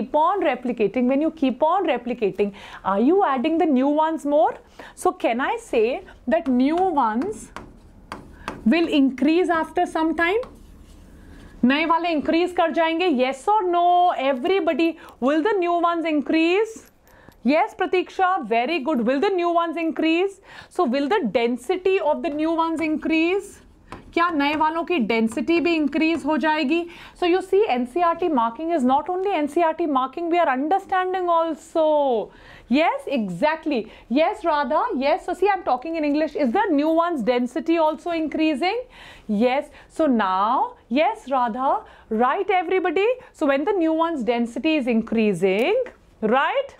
are you adding the new ones more? So can I say that new ones will increase after some time? नए वाले increase कर जाएंगे. Yes और no everybody? Will the new ones increase? Yes Pratiksha, very good. Will the new ones increase? So will the density of the new ones increase? क्या नए वालों की density भी इंक्रीज हो जाएगी? So you see, NCERT marking is not only NCERT marking, we are understanding also. Yes, exactly. Yes, Radha. Yes. So see, I'm talking in English. Is the new one's density also increasing? Yes. So now, yes, Radha. Right, everybody. So when the new one's density is increasing, right?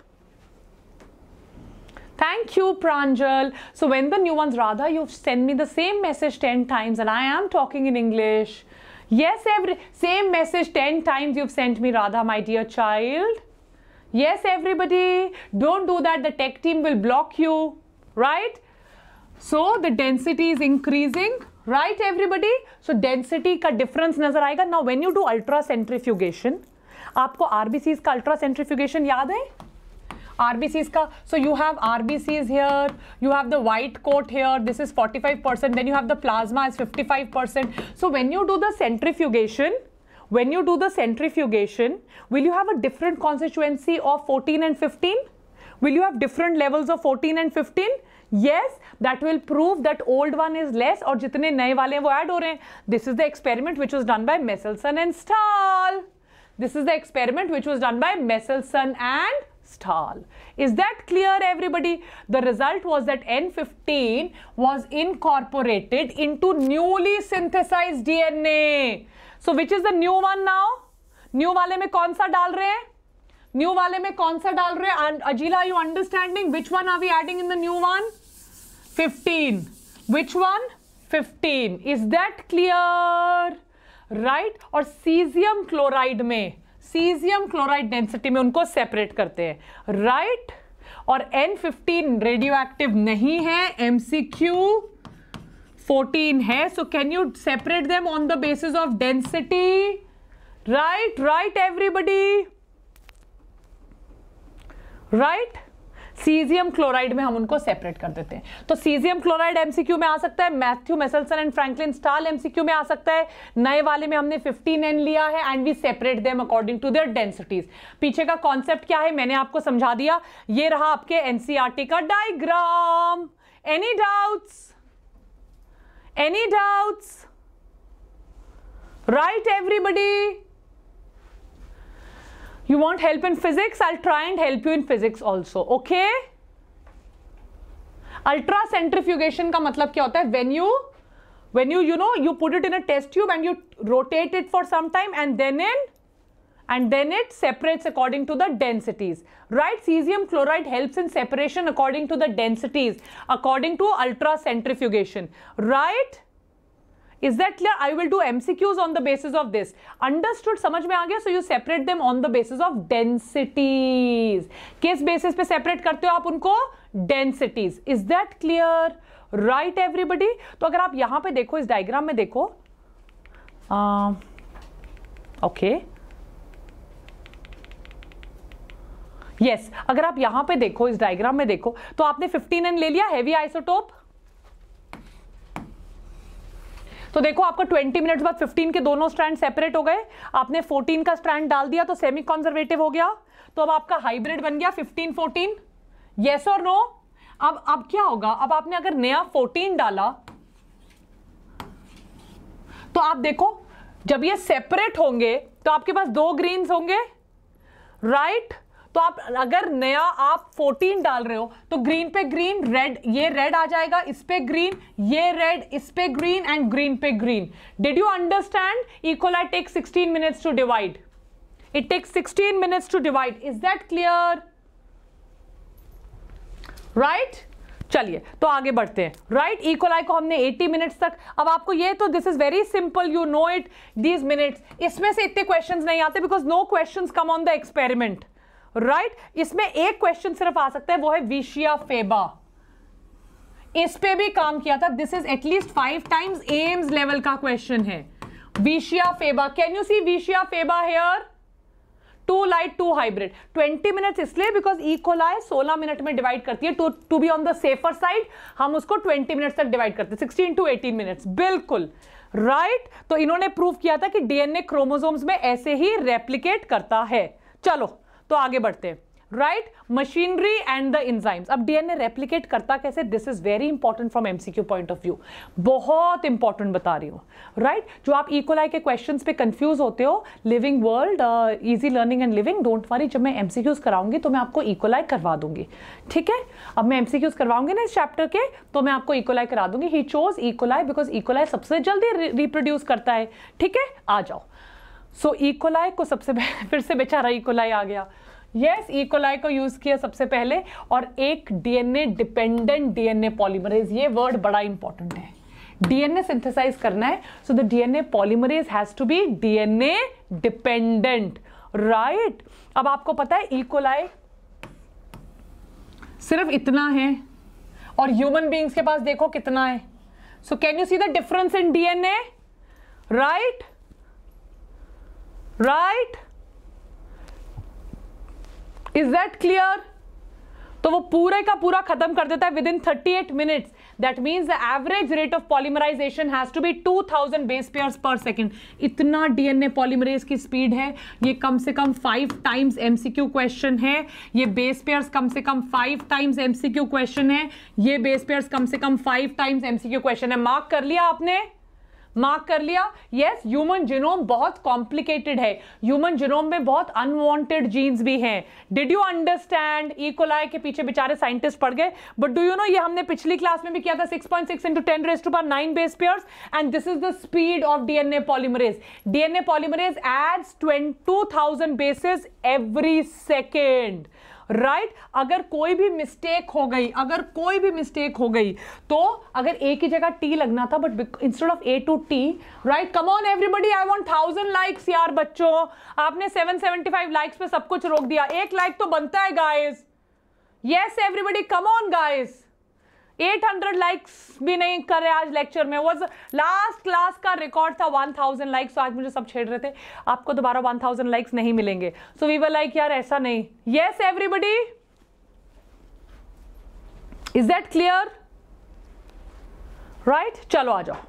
Thank you, Pranjal. So when the new ones, Radha, you've sent me the same message 10 times and I am talking in English. Yes, same message 10 times you've sent me, Radha, my dear child. Yes, everybody, don't do that. The tech team will block you, right? So the density is increasing, right, everybody? So density का difference नजर आएगा. Now when you do ultracentrifugation, आपको RBCs का ultracentrifugation याद है? RBCs का, so you have RBCs here, you have the white coat here, this is 45%, then you have the plasma as 55%. So when you do the centrifugation, will you have a different constituency of 14 and 15? Will you have different levels of 14 and 15? Yes, that will prove that old one is less और जितने नए वाले हैं वो add हो रहे हैं. This is the experiment which was done by Meselson and Stahl. This is the experiment which was done by Meselson and Stahl. Is that clear, everybody? The result was that N15 was incorporated into newly synthesized DNA. So which is the new one now? New वाले में कौन सा डाल रहे हैं? New वाले में कौन सा डाल रहे हैं? Ajeela, you understanding? Which one are we adding in the new one? 15. Which one? 15. Is that clear? Right. और सीजियम क्लोराइड में, सीजियम क्लोराइड डेंसिटी में उनको सेपरेट करते हैं, राइट. और N15 रेडियो एक्टिव नहीं है, MCQ 14 है. So can you separate them on the basis of density? Right, right everybody, right. Caesium chloride में हम उनको सेपरेट कर देते हैं. तो सीजियम क्लोराइड एमसीक्यू में आ सकता है, Matthew Meselson and Franklin Stahl MCQ में आ सकता है. नए वाले में हमने 15N लिया है and we separate them according to their densities. पीछे का कॉन्सेप्ट क्या है मैंने आपको समझा दिया. ये रहा आपके एनसीईआरटी का diagram. Any doubts? Any doubts? Right everybody? You want help in physics? I'll try and help you in physics also. Okay? Ultra centrifugation का मतलब क्या होता है? When you put it in a test tube and you rotate it for some time and then it separates according to the densities. Right? Cesium chloride helps in separation according to the densities, according to ultra centrifugation. Right? Is that clear? I will do MCQs on the basis of this. Understood? समझ में आ गया? So you separate them on the basis of densities. किस basis पे separate करते हो आप उनको? Densities. Is that clear? Right everybody? तो अगर आप यहाँ पे देखो, इस डायग्राम में देखो, okay. Yes, अगर आप यहाँ पे देखो, इस डायग्राम में देखो, तो आपने 15N ले लिया, हेवी आइसोटोप. तो देखो आपका 20 मिनट्स बाद 15 के दोनों स्ट्रैंड सेपरेट हो गए. आपने 14 का स्ट्रैंड डाल दिया तो सेमी कंजर्वेटिव हो गया. तो अब आपका हाइब्रिड बन गया 15-14. यस और नो? अब क्या होगा? अब आपने अगर नया 14 डाला तो आप देखो जब ये सेपरेट होंगे तो आपके पास दो ग्रीन्स होंगे, राइट. तो आप अगर नया आप 14 डाल रहे हो तो ग्रीन पे ग्रीन, रेड, ये रेड आ जाएगा, इस पे ग्रीन, ये रेड, इस पे ग्रीन एंड ग्रीन पे green. Did you understand? E coli take 16 minutes to divide. It takes 16 minutes to divide. Is that clear? Right. चलिए तो आगे बढ़ते हैं. राइट. इकोलाई को हमने 80 मिनट्स तक. अब आपको ये तो this is very simple, you know it, these minutes. इसमें से इतने क्वेश्चंस नहीं आते because no questions come on the experiment. Right. इसमें एक क्वेश्चन सिर्फ आ सकता है, वो है विशिया फेबा. इस पे भी काम किया था. This is at least 5 times AIIMS level का क्वेश्चन है. Vicia faba. Can you see Vicia faba here? 2 light 2 hybrid. 20 minutes इसलिए बिकॉज इकोलाई 16 मिनट में डिवाइड करती है. To be on the safer side हम उसको 20 मिनट्स तक डिवाइड करते हैं. 16 to 18 मिनट्स. बिल्कुल राइट. तो इन्होंने प्रूव किया था कि डीएनए क्रोमोसोम्स में ऐसे ही रेप्लिकेट करता है. चलो तो आगे बढ़ते हैं. Right. Machinery and the enzymes. अब डीएनए रेप्लिकेट करता कैसे? This is very important from MCQ point of view. बहुत इंपॉर्टेंट बता रही हूं. राइट. जो आप इकोलाई के क्वेश्चंस पे कंफ्यूज होते हो, living world, easy learning and living, don't worry, जब मैं एमसीक्यूज कराऊंगी तो मैं आपको इकोलाई करवा दूंगी. ठीक है. अब मैं एमसीक्यूज करवाऊंगी ना इस चैप्टर के, तो मैं आपको इकोलाई करा दूंगी. He chose E coli because E coli सबसे जल्दी रिप्रोड्यूस करता है. ठीक है. आ जाओ. सो इकोलाई को सबसे फिर से बेचारा इकोलाई आ गया. यस, इकोलाई को यूज किया सबसे पहले. और एक डीएनए डिपेंडेंट डीएनए पॉलीमरेज, ये वर्ड बड़ा इंपॉर्टेंट है. डीएनए सिंथेसाइज करना है, so the DNA polymerase has to be DNA dependent. Right. अब आपको पता है इकोलाई सिर्फ इतना है और ह्यूमन बीइंग्स के पास देखो कितना है. So can you see the difference in DNA? Right. Right. Is that clear? तो वो पूरे का पूरा खत्म कर देता है within 38 minutes. That means the average rate of polymerisation has to be 2000 base pairs per second. इतना डीएनए पॉलीमरेज की स्पीड है. ये कम से कम 5 टाइम्स एमसीक्यू क्वेश्चन है. ये बेस पेयर्स कम से कम 5 टाइम्स एमसीक्यू क्वेश्चन है. ये बेस पेयर्स कम से कम 5 टाइम्स एमसीक्यू क्वेश्चन है. मार्क कर लिया आपने? मार्क कर लिया? यस, ह्यूमन जीनोम बहुत कॉम्प्लिकेटेड है, ह्यूमन जीनोम में बहुत अनवांटेड जीन्स भी हैं. Did you understand? इकोलाई के पीछे बेचारे साइंटिस्ट पड़ गए, बट डू यू नो ये हमने पिछली क्लास में भी किया था, 6.6 into 10⁻9 base pairs, and this is the speed of DNA polymerase. DNA polymerase adds 22,000 bases every second. Right, अगर कोई भी मिस्टेक हो गई, तो अगर ए की जगह टी लगना था, but instead of A to T, right. Come on everybody, I want 1000 likes यार बच्चों. आपने 775 लाइक्स पे सब कुछ रोक दिया. एक लाइक तो बनता है guys. Yes everybody, come on guys. 800 likes भी नहीं कर रहे आज लेक्चर में. वो लास्ट क्लास का रिकॉर्ड था 1000 लाइक्स. तो आज मुझे सब छेड़ रहे थे आपको दोबारा 1000 लाइक्स नहीं मिलेंगे. सो वी वर लाइक यार ऐसा नहीं. Yes everybody, is that clear? Right, चलो आ जाओ.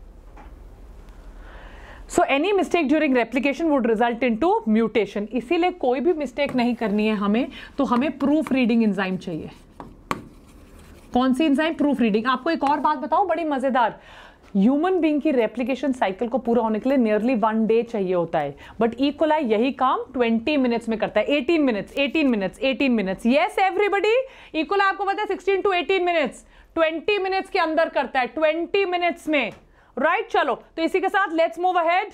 So any mistake during replication would result into mutation. इसीलिए कोई भी मिस्टेक नहीं करनी है हमें, तो हमें प्रूफ रीडिंग एंजाइम चाहिए. कौन सी एंजाइम? Proof reading. आपको एक और बात बताऊं बड़ी मजेदार, ह्यूमन बीइंग की रेप्लिकेशन साइकिल को पूरा होने के लिए नियरली 1 डे चाहिए होता है, बट ई कोलाई यही काम 20 मिनट्स में करता है. 18 minutes. Yes everybody, E coli आपको पता है 16 to 18 मिनट्स, 20 मिनट्स के अंदर करता है, 20 मिनट्स में. राइट, चलो तो इसी के साथ लेट्स मूव अहेड.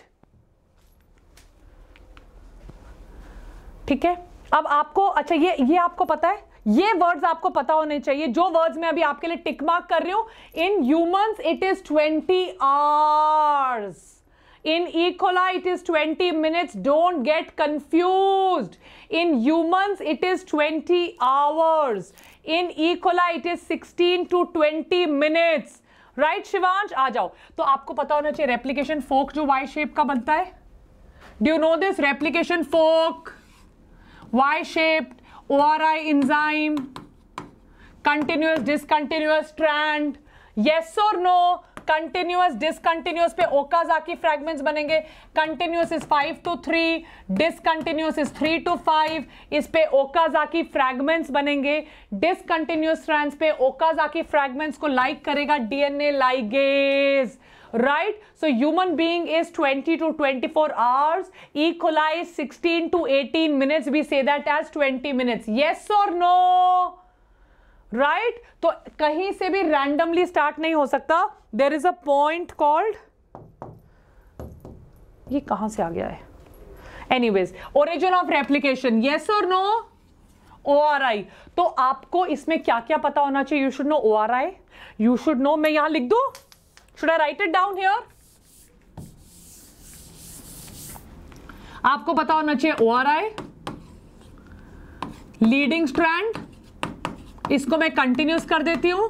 ठीक है, अब आपको अच्छा ये आपको पता है, ये वर्ड्स आपको पता होने चाहिए, जो वर्ड्स मैं अभी आपके लिए टिक मार्क कर रही हूं. In humans it is 20 hours. In E coli it is 20 minutes. Don't get confused. In humans it is 20 hours. In E coli it is 16 to 20 minutes. Right Shivansh, आ जाओ. तो आपको पता होना चाहिए रेप्लिकेशन फोक जो वाई शेप का बनता है. Do you know this? Replication fork, Y shaped, ORI enzyme, continuous discontinuous strand. Yes or no? Continuous discontinuous पे ओकाजाकी फ्रैगमेंट्स बनेंगे. Continuous is 5 to 3, discontinuous is 3 to 5. इस पे ओकाजाकी फ्रैगमेंट्स बनेंगे. Discontinuous strands पे Okazaki fragments को like करेगा DNA ligase. Right, so human being is 20 to 24 hours. E. coli is 16 to 18 minutes. We say that as 20 minutes. Yes or no? Right? तो कहीं से भी randomly start नहीं हो सकता. There is a point called, ये कहां से आ गया है? Anyways, origin of replication. Yes or no? ORI. तो आपको इसमें क्या क्या पता होना चाहिए? You should know ORI. You should know, मैं यहां लिख दूं? Should I write it down here? आपको पता होना चाहिए ORI, लीडिंग स्ट्रैंड, इसको मैं कंटिन्यूस कर देती हूं.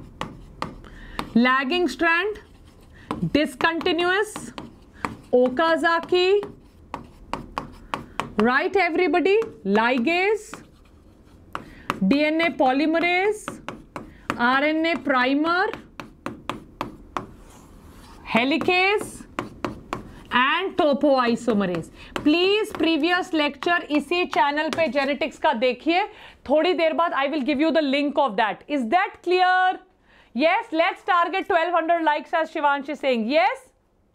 Lagging strand, discontinuous, Okazaki. Right everybody, ligase, DNA polymerase, RNA primer, helicase and topoisomerase. Please previous lecture इसी चैनल पे जेनेटिक्स का देखिए. थोड़ी देर बाद I will give you the link of that. Is that clear? Yes, let's target 1200 likes as Shivanshi saying. Yes,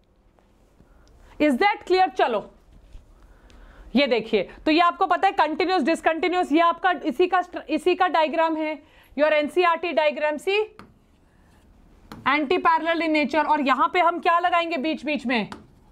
is that clear? चलो ये देखिए, तो ये आपको पता है कंटिन्यूस डिसकंटिन्यूस, ये आपका इसी का डायग्राम है, your NCERT diagram. See, anti parallel in nature. और यहां पे हम क्या लगाएंगे बीच बीच में?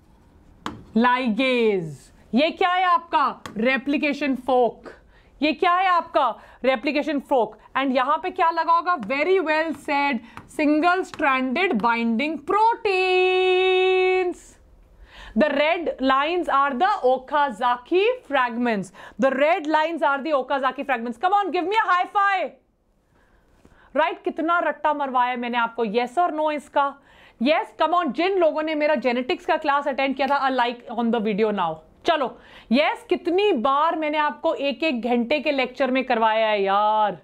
लाइगेज. ये क्या है आपका? Replication fork. ये क्या है आपका? Replication folk. एंड यहां पे क्या लगा होगा? Very well said, single stranded binding proteins. The red lines are the Okazaki fragments. The red lines are the Okazaki fragments. Come on, give me a high five. Right? कितना रट्टा मरवाया मैंने आपको. Yes or no इसका? Yes, come on. जिन लोगों ने मेरा genetics का class attend किया था, a like on the video now. चलो. Yes, कितनी बार मैंने आपको एक एक घंटे के लेक्चर में करवाया है यार.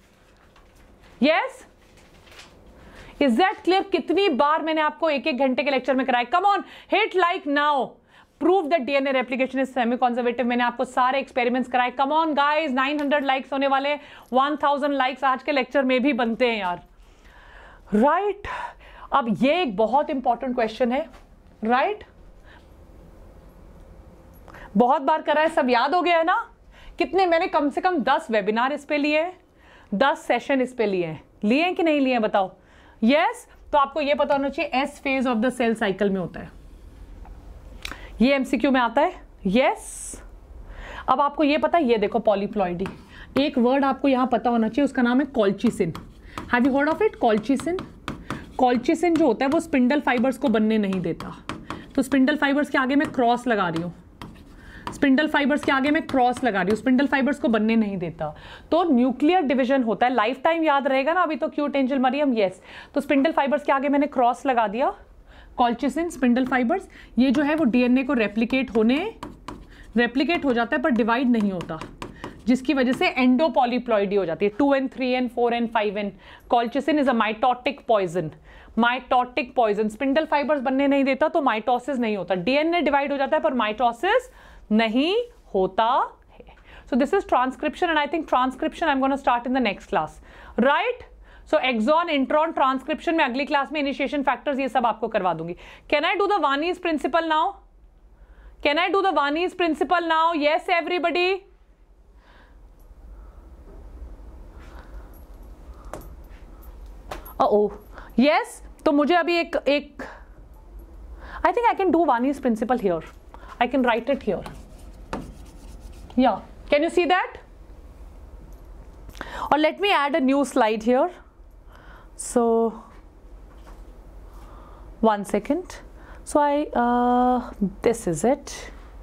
Yes? Is that clear? कितनी बार मैंने आपको एक एक घंटे के लेक्चर में कराया. Come on, hit like now. Prove that DNA replication is semi conservative. मैंने आपको सारे एक्सपेरिमेंट्स कराए. कम ऑन गाइस, 900 लाइक्स होने वाले. 1000 लाइक्स आज के लेक्चर में भी बनते हैं यार. राइट, अब ये एक बहुत इंपॉर्टेंट क्वेश्चन है, राइट? बहुत बार करा है, सब याद हो गया है ना? कितने, मैंने कम से कम 10 वेबिनार इस पे लिए हैं, 10 सेशन इस पे लिए हैं, लिए हैं कि नहीं लिए हैं बताओ? यस। तो आपको ये पता होना चाहिए S phase of the cell cycle में होता है, ये एमसीक्यू में आता है। यस। अब आपको ये पता है, ये देखो पॉलीप्लॉइडी, एक वर्ड आपको यहां पता होना चाहिए, उसका नाम है colchicine. Have you heard of it? Colchicine. Colchicine जो होता है वो स्पिंडल फाइबर्स को बनने नहीं देता। तो स्पिंडल फाइबर्स के आगे मैं क्रॉस लगा रही हूँ, स्पिंडल फाइबर्स के आगे मैं क्रॉस लगा रही हूँ, स्पिंडल फाइबर्स को बनने नहीं देता। तो न्यूक्लियर डिवीजन होता है, लाइफ टाइम याद रहेगा ना, अभी तो क्यूट एंजल मरियम। यस। तो स्पिंडल फाइबर्स के आगे मैंने क्रॉस लगा दिया, कॉल्चिसिन, स्पिंडल फाइबर्स। ये जो है वो डीएनए को रेप्लिकेट हो जाता है पर डिवाइड नहीं होता, जिसकी वजह से एंडोपॉलीप्लॉइडी हो जाती है, 2n, 3n, 4n, 5n। Colchicine is a mitotic poison, mitotic poison. Spindle fibres बनने नहीं देता तो माइटोसिस नहीं होता, डीएनए डिवाइड हो जाता है पर माइटोसिस नहीं होता है। So this is transcription and I think transcription I am gonna start in the next class, right? So exon, intron, transcription में अगली क्लास में इनिशिएशन फैक्टर्स ये सब आपको करवा दूंगी। Can I do the Wani's principle now? Can I do the Wani's principle now? Yes everybody? Oh yes. तो मुझे अभी एक I think I can do Wani's principle here, I can write it here. Yeah, can you see that? Or let me add a new slide here. So, one second. So this is it.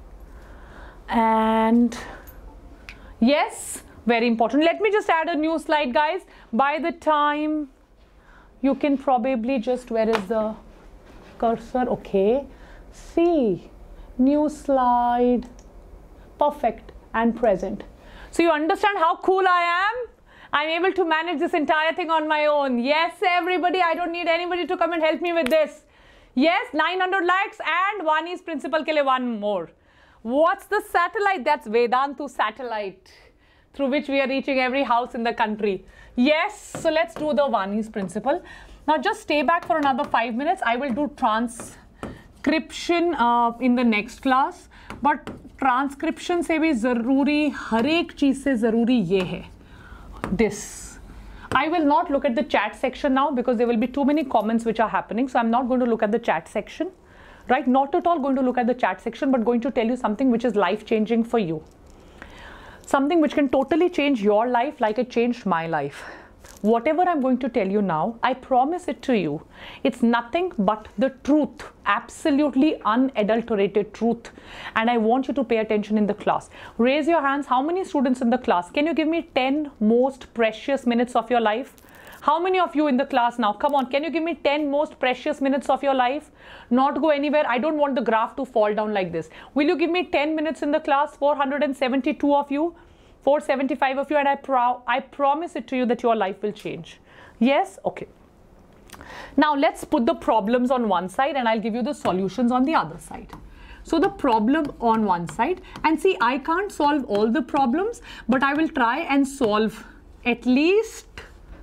And yes, very important. Let me just add a new slide, guys. By the time you can probably just, where is the cursor? Okay, see. New slide, perfect and present. So you understand how cool I am? I'm able to manage this entire thing on my own. Yes, everybody, I don't need anybody to come and help me with this. Yes, 900 likes and Vani's principal ke liye one more. What's the satellite? That's Vedantu satellite, through which we are reaching every house in the country. Yes, so let's do the Vani's principal. Now just stay back for another 5 minutes. I will do transcription in the next class, but transcription से भी ज़रूरी, हर एक चीज़ से ज़रूरी ये है, this. I will not look at the chat section now because there will be too many comments which are happening, so I'm not going to look at the chat section, right? Not at all going to look at the chat section, but going to tell you something which is life changing for you, something which can totally change your life like it changed my life. Whatever I'm going to tell you now, I promise it to you, it's nothing but the truth, absolutely unadulterated truth, and I want you to pay attention in the class. Raise your hands. How many students in the class? Can you give me 10 most precious minutes of your life? How many of you in the class now? Come on, can you give me 10 most precious minutes of your life? Not go anywhere. I don't want the graph to fall down like this. Will you give me 10 minutes in the class? 472 of you. 475 of you, and I promise it to you that your life will change. Yes? Okay. Now let's put the problems on one side and I'll give you the solutions on the other side. So the problem on one side, and see, I can't solve all the problems, but I will try and solve at least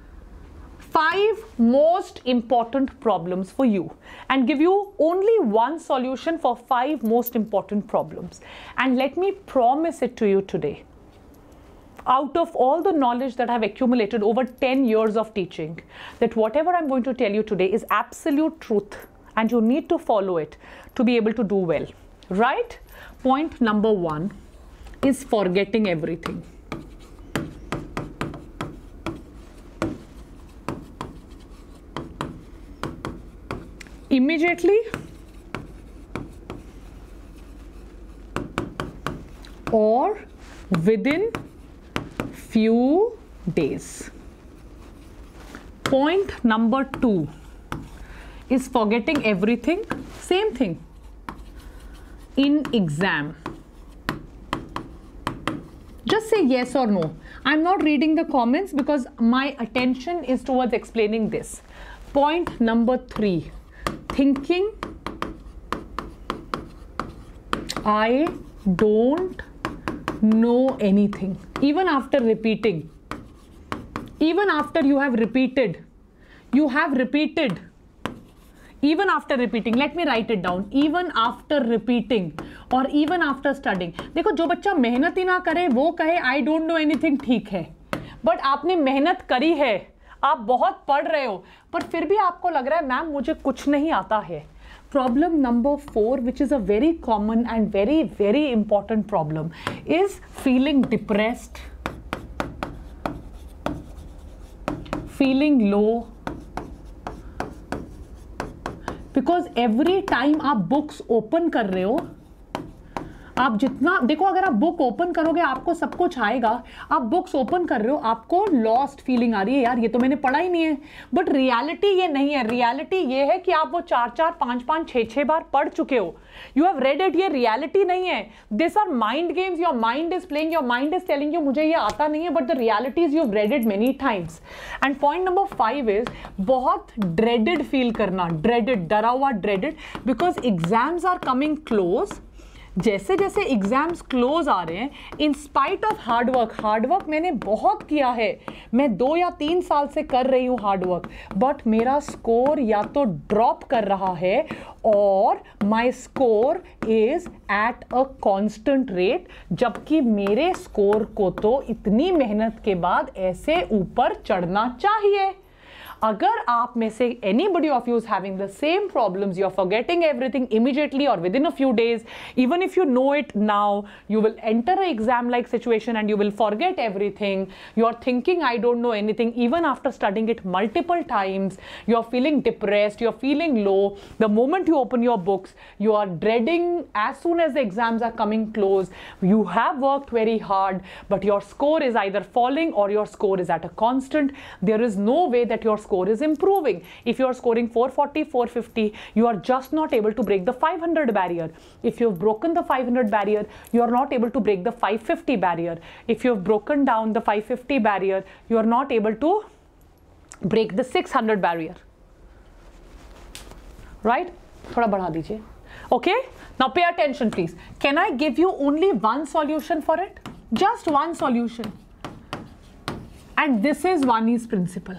5 most important problems for you and give you only one solution for 5 most important problems. And let me promise it to you today, out of all the knowledge that I've accumulated over 10 years of teaching, that whatever I'm going to tell you today is absolute truth and you need to follow it to be able to do well, right? Point number 1 is forgetting everything. Immediately or within few days. Point number 2 is forgetting everything. Same thing in exam. Just say yes or no. I'm not reading the comments because my attention is towards explaining this. Point number 3, thinking I don't know anything. Even after repeating, even after you have repeated, even after repeating, let me write it down, even after repeating or even after studying. देखो जो बच्चा मेहनत ही ना करे वो कहे I don't know anything, ठीक है, बट आपने मेहनत करी है, आप बहुत पढ़ रहे हो, पर फिर भी आपको लग रहा है मैम मुझे कुछ नहीं आता है. Problem number 4, which is a very common and very, very important problem, is feeling depressed, feeling low, because every time आप books open कर रहे हो, आप जितना देखो, अगर आप बुक ओपन करोगे आपको सब कुछ आएगा. आप बुक्स ओपन कर रहे हो, आपको लॉस्ट फीलिंग आ रही है, यार ये तो मैंने पढ़ा ही नहीं है. बट रियलिटी ये नहीं है. रियलिटी ये है कि आप वो 4-4, 5-5, 6-6 बार पढ़ चुके हो. You have read it. ये रियलिटी नहीं है. This are mind games. Your mind is playing, your mind is telling you मुझे ये आता नहीं है, but the reality is you have read it many times. And point number 5 is बहुत dreaded फील करना. ड्रेडेड, डरा हुआ, dreaded, because exams are coming close. जैसे जैसे एग्जाम्स क्लोज आ रहे हैं, इन स्पाइट ऑफ हार्डवर्क मैंने बहुत किया है, मैं 2 या 3 साल से कर रही हूँ हार्डवर्क, बट मेरा स्कोर या तो ड्रॉप कर रहा है और my score is at a constant rate, जबकि मेरे स्कोर को तो इतनी मेहनत के बाद ऐसे ऊपर चढ़ना चाहिए. अगर आप में से anybody of you is having the same problems, you're forgetting everything immediately or within a few days, even if you know it now, you will enter an exam like situation and you will forget everything. You're thinking I don't know anything even after studying it multiple times. You're feeling depressed, you're feeling low. The moment you open your books, you are dreading as soon as the exams are coming close. You have worked very hard, but your score is either falling or your score is at a constant. There is no way that your score is improving. If you are scoring 440, 450, you are just not able to break the 500 barrier. If you have broken the 500 barrier, you are not able to break the 550 barrier. If you have broken down the 550 barrier, you are not able to break the 600 barrier. Right? थोड़ा बढ़ा दीजिए. Okay? Now pay attention please. Can I give you only one solution for it? Just one solution. And this is Vani's principle.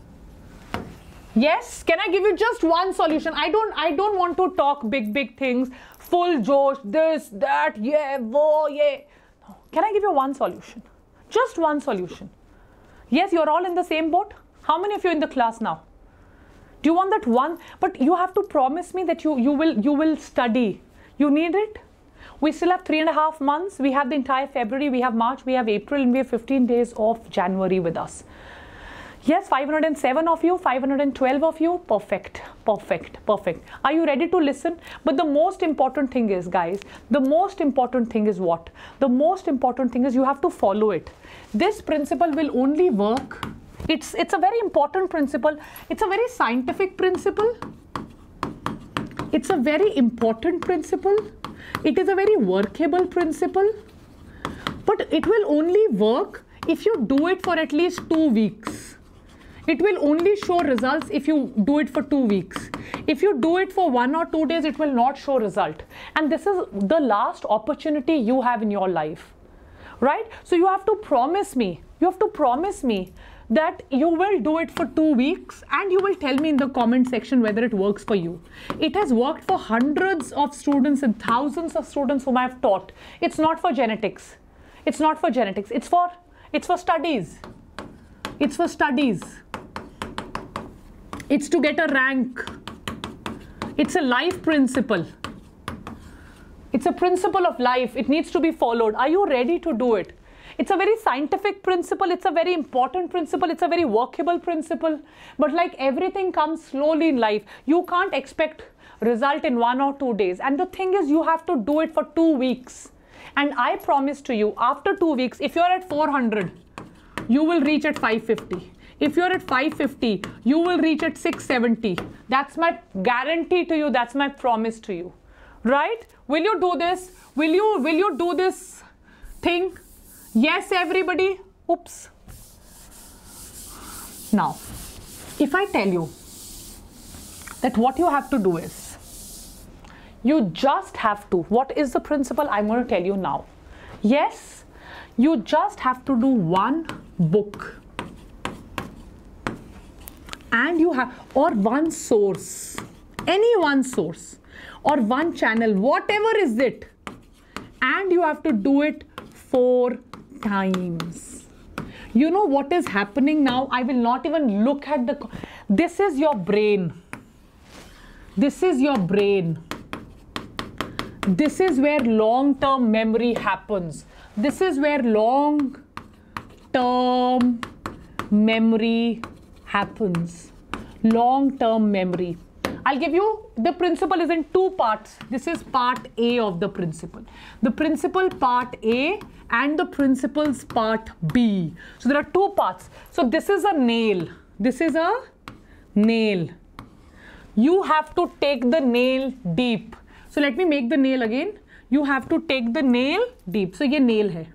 Yes, can I give you just one solution? I don't want to talk big things, full josh, this, that, yeah, wo, yeah. No. Can I give you one solution? Just one solution. Yes, you're all in the same boat. How many of you in the class now? Do you want that one? But you have to promise me that you will study. You need it. We still have 3.5 months. We have the entire February, we have March, we have April, and we have 15 days of January with us. Yes, 507 of you, 512 of you, perfect. Are you ready to listen? But the most important thing is, guys, the most important thing is what? The most important thing is you have to follow it. This principle will only work. It's a very important principle. It's a very scientific principle. It's a very important principle. It is a very workable principle. But it will only work if you do it for at least 2 weeks. It will only show results if you do it for 2 weeks. If you do it for 1 or 2 days, it will not show result. And this is the last opportunity you have in your life, right? So you have to promise me, that you will do it for 2 weeks and you will tell me in the comment section whether it works for you. It has worked for hundreds of students and thousands of students whom I have taught. It's not for genetics. It's not for genetics. It's for studies. It's for studies. It's to get a rank. It's a life principle. It's a principle of life. It needs to be followed. Are you ready to do it? It's a very scientific principle. It's a very important principle. It's a very workable principle. But like everything comes slowly in life, you can't expect result in 1 or 2 days. And the thing is, you have to do it for 2 weeks. And I promise to you, after 2 weeks, if you're at 400, you will reach at 550. If you're at 550, you will reach at 670. That's my guarantee to you. That's my promise to you. Right? Will you do this? Will you do this thing? Yes, everybody? Oops. Now, if I tell you that what you have to do is, you just have to, what is the principle I'm going to tell you now? Yes, you just have to do one book. And you have, or one source. any one source or one channel, whatever is it, and you have to do it 4 times. You know what is happening now? I will not even look at the, this is your brain. This is your brain. This is where long-term memory happens. This is where long-term memory happens. Long-term memory. I'll give you, the principle is in 2 parts. This is part A of the principle. The principle part A and the principles part B. So there are 2 parts. So this is a nail. This is a nail. You have to take the nail deep. So let me make the nail again. You have to take the nail deep. So ये nail है.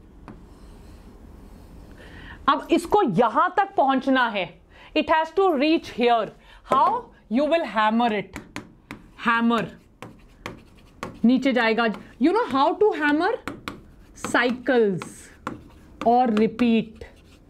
अब इसको यहां तक पहुंचना है. It has to reach here. How? You will hammer it. Hammer. नीचे जाएगा. You know how to hammer? Cycles or repeat.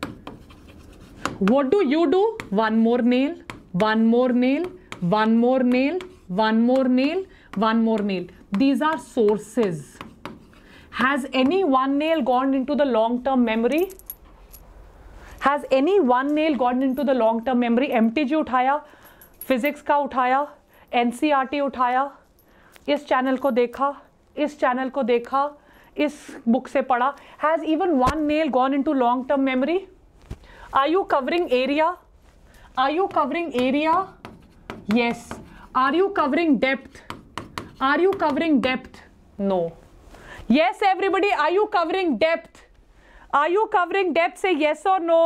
What do you do? One more nail, one more nail, one more nail, one more nail, one more nail. These are sources. Has any one nail gone into the long-term memory? Has any one nail gone into the long-term memory? MTG उठाया, physics का उठाया, NCERT उठाया, इस channel को देखा, इस channel को देखा, इस बुक से पढ़ा. Has even one nail gone into long-term memory? Are you covering area? Are you covering area? Yes. Are you covering depth? Are you covering depth? No. Yes, everybody, are you covering depth? Are you covering depth? Say yes or no.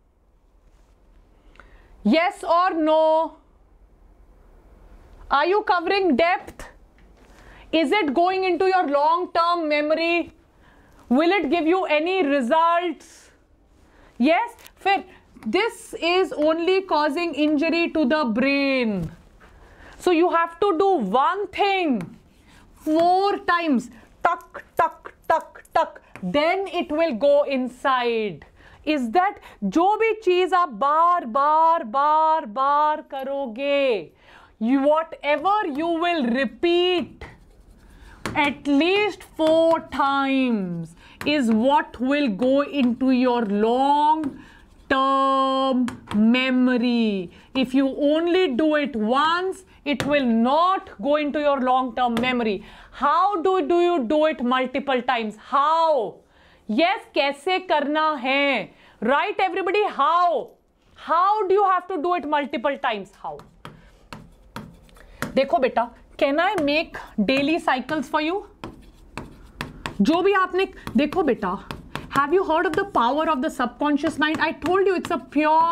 Yes or no. Are you covering depth? Is it going into your long-term memory? Will it give you any results? Yes? Fair. This is only causing injury to the brain. So you have to do one thing 4 times. Tuck, tuck, tuck, tuck. Then it will go inside. Is that जो भी चीज आप बार बार बार बार करोगे, whatever you will repeat at least 4 times is what will go into your long term memory. If you only do it once, it will not go into your long term memory. How do you do it multiple times? How? Yes, कैसे करना है? Right, everybody? How? How do you have to do it multiple times? How? देखो बेटा, can I make daily cycles for you? जो भी आपने देखो बेटा, have you heard of the power of the subconscious mind? I told you it's a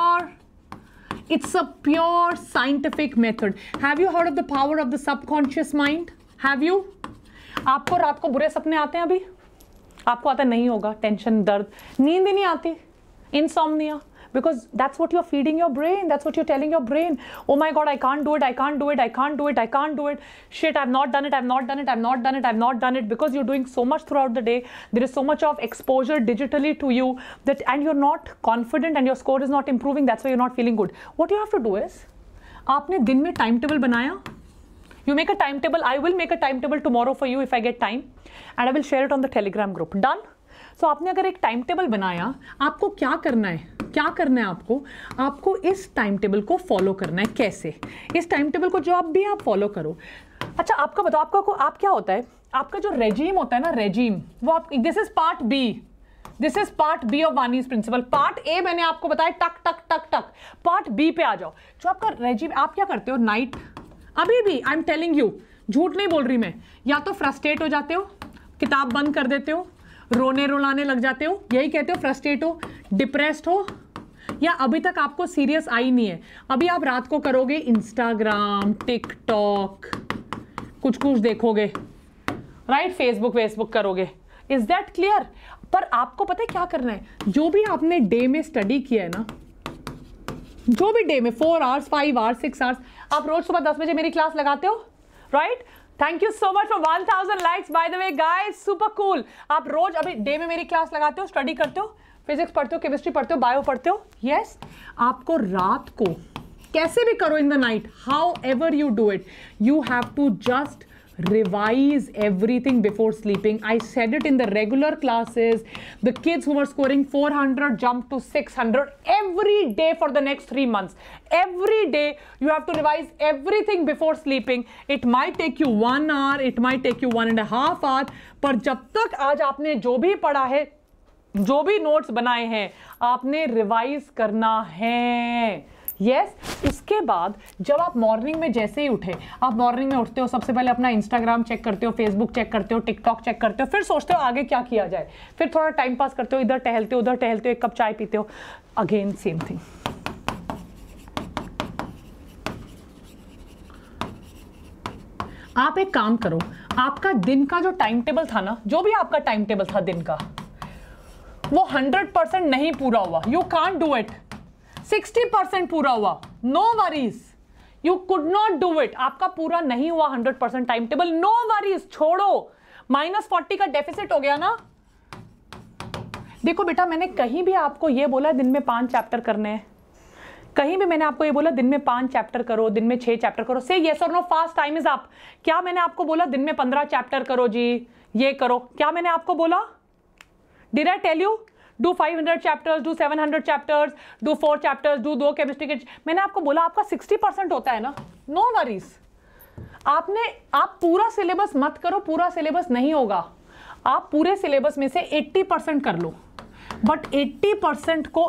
pure scientific method. Have you heard of the power of the subconscious mind? Have you? आपको रात को बुरे सपने आते हैं? अभी आपको आता नहीं होगा. टेंशन, दर्द, नींद ही नहीं आती, insomnia, because that's what you're feeding your brain. That's what you're telling your brain. Oh my God, I can't do it. I can't do it. I can't do it. I can't do it. Shit, I've not done it. I've not done it. I've not done it. I've not done it. Because you're doing so much throughout the day. There is so much of exposure digitally to you that, and you're not confident and your score is not improving. That's why you're not feeling good. What you have to do is, आपने दिन में timetable बनाया. You make a timetable. I will make a timetable tomorrow for you if I get time, and I will share it on the Telegram group. Done? So आपने अगर एक time table बनाया, आपको क्या करना है? क्या करना है आपको इस टाइम टेबल को फॉलो करना है. कैसे? इस टाइम टेबल को जो आप भी आप फॉलो करो. अच्छा, आपका बताओ, आप क्या होता है, आपका जो रेजीम होता है ना, रेजीम, वो आप, this is part B. This is part B of Wani's principle. Part A मैंने आपको बताया, टक टक टक टक. पार्ट बी पे आ जाओ. जो आपका रेजीम, आप क्या करते हो नाइट, अभी भी आई एम टेलिंग यू, झूठ नहीं बोल रही मैं, या तो फ्रस्ट्रेट हो जाते हो, किताब बंद कर देते हो, रोने रुलाने लग जाते हो, यही कहते हो, फ्रस्ट्रेट हो, डिप्रेस्ड हो, या अभी तक आपको सीरियस आई नहीं है, अभी आप रात को करोगे इंस्टाग्राम, टिकटॉक, कुछ कुछ देखोगे, राइट, फेसबुक करोगे. Is that clear? पर आपको पता है क्या करना है? जो भी आपने डे में स्टडी किया है ना, जो भी डे में 4 आवर्स, 5 आवर्स, 6 आवर्स, आप रोज सुबह 10 बजे मेरी क्लास लगाते हो, right? Thank you so much for 1000 likes by the way guys, super cool. आप रोज अभी डे में मेरी क्लास लगाते हो, स्टडी करते हो, फिजिक्स पढ़ते हो, केमिस्ट्री पढ़ते हो, बायो पढ़ते हो. यस, आपको रात को कैसे भी करो in the night, however you do it, you have to just revise everything before sleeping. I said it in the regular classes. The kids who were scoring 400 jumped to 600 every day for the next 3 months. Every day you have to revise everything before sleeping. It might take you 1 hour, it might take you 1.5 hours, पर जब तक आज आपने जो भी पढ़ा है, जो भी नोट्स बनाए हैं, आपने रिवाइज करना है. यस उसके बाद जब आप मॉर्निंग में जैसे ही उठे, आप मॉर्निंग में उठते हो, सबसे पहले अपना इंस्टाग्राम चेक करते हो, फेसबुक चेक करते हो, टिकटॉक चेक करते हो, फिर सोचते हो आगे क्या किया जाए, फिर थोड़ा टाइम पास करते हो, इधर टहलते हो, उधर टहलते हो, एक कप चाय पीते हो, अगेन सेम थिंग. आप एक काम करो, आपका दिन का जो टाइम टेबल था ना, जो भी आपका टाइम टेबल था दिन का, वो 100% नहीं पूरा हुआ. You can't do it. 60% पूरा हुआ, no worries, you could not do it. आपका पूरा नहीं हुआ 100% टाइम टेबल, नो वरीज, छोड़ो. -40 का डेफिसिट हो गया ना. देखो बेटा, मैंने कहीं भी आपको ये बोला दिन में 5 चैप्टर करने हैं, कहीं भी मैंने आपको ये बोला दिन में 5 चैप्टर करो, दिन में 6 चैप्टर करो. से यस और no fast, time is up. क्या मैंने आपको बोला दिन में 15 चैप्टर करो जी, ये करो? क्या मैंने आपको बोला? Did I tell you do 500 chapters, do 700 chapters, do 4 chapters, do 2 chemistry के? मैंने आपको बोला आपका 60% होता है ना, नो वरीज. आप पूरा सिलेबस मत करो, पूरा सिलेबस नहीं होगा. आप पूरे सिलेबस में से 80% कर लो, बट 80% को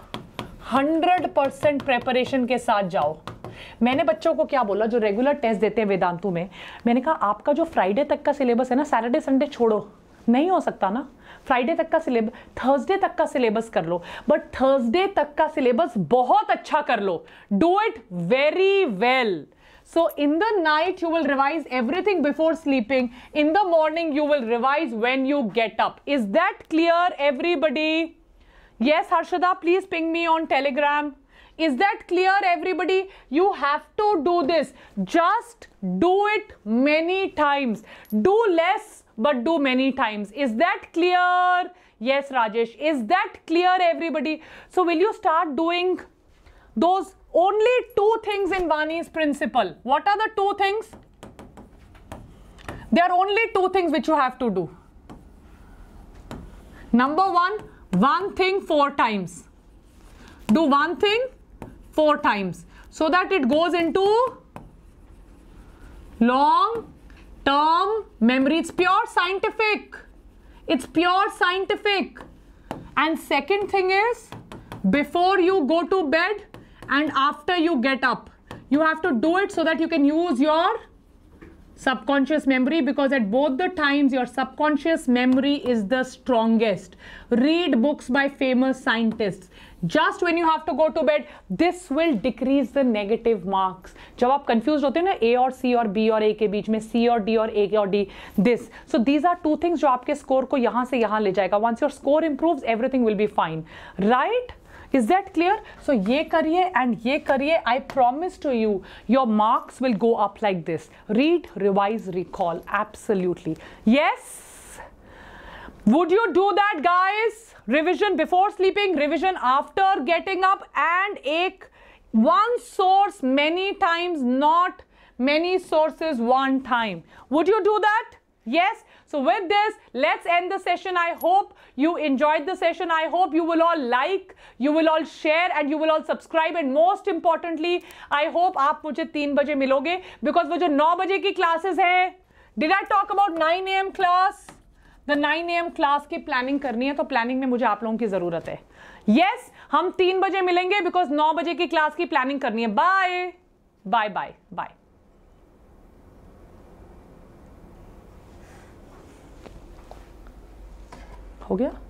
100% प्रेपरेशन के साथ जाओ. मैंने बच्चों को क्या बोला, जो रेगुलर टेस्ट देते हैं वेदांतु में, मैंने कहा आपका जो फ्राइडे तक का सिलेबस है ना, सैटरडे संडे छोड़ो, नहीं हो सकता ना. फ्राइडे तक का सिलेबस, थर्सडे तक का सिलेबस कर लो, बट थर्सडे तक का सिलेबस बहुत अच्छा कर लो. Do it very well. So in the night you will revise everything before sleeping. In the morning you will revise when you get up. Is that clear, everybody? Yes, Harshada, please ping me on Telegram. Is that clear, everybody? You have to do this. Just do it many times. Do less, but do many times. Is that clear? Yes, Rajesh. Is that clear, everybody? So will you start doing those only 2 things in Vani's principle? What are the 2 things? There are only 2 things which you have to do. Number 1, one thing 4 times. Do one thing 4 times so that it goes into long term memory. It's pure scientific. It's pure scientific. And second thing is, before you go to bed and after you get up, you have to do it so that you can use your subconscious memory, because at both the times your subconscious memory is the strongest. Read books by famous scientists. Just when you have to go to bed, this will decrease the negative marks. जब आप confused होते हैं ना A और C और B और A के बीच में, C और D और A और D, this. So these are 2 things जो आपके score को यहाँ से यहाँ ले जाएगा. Once your score improves, everything will be fine. Right? Is that clear? So ये करिए and ये करिए. I promise to you, your marks will go up like this. Read, revise, recall. Absolutely. Yes? Would you do that, guys? Revision before sleeping, revision after getting up, and one source many times, not many sources one time. Would you do that? Yes? So with this, let's end the session. I hope you enjoyed the session. I hope you will all like, you will all share, and you will all subscribe. And most importantly, I hope आप मुझे 3 बजे मिलोगे, because वो जो 9 बजे की classes हैं, did I talk about 9 AM class? The 9 AM class की प्लानिंग करनी है, तो प्लानिंग में मुझे आप लोगों की जरूरत है. यस, हम 3 बजे मिलेंगे, बिकॉज 9 बजे की क्लास की प्लानिंग करनी है. Bye bye bye bye. हो गया.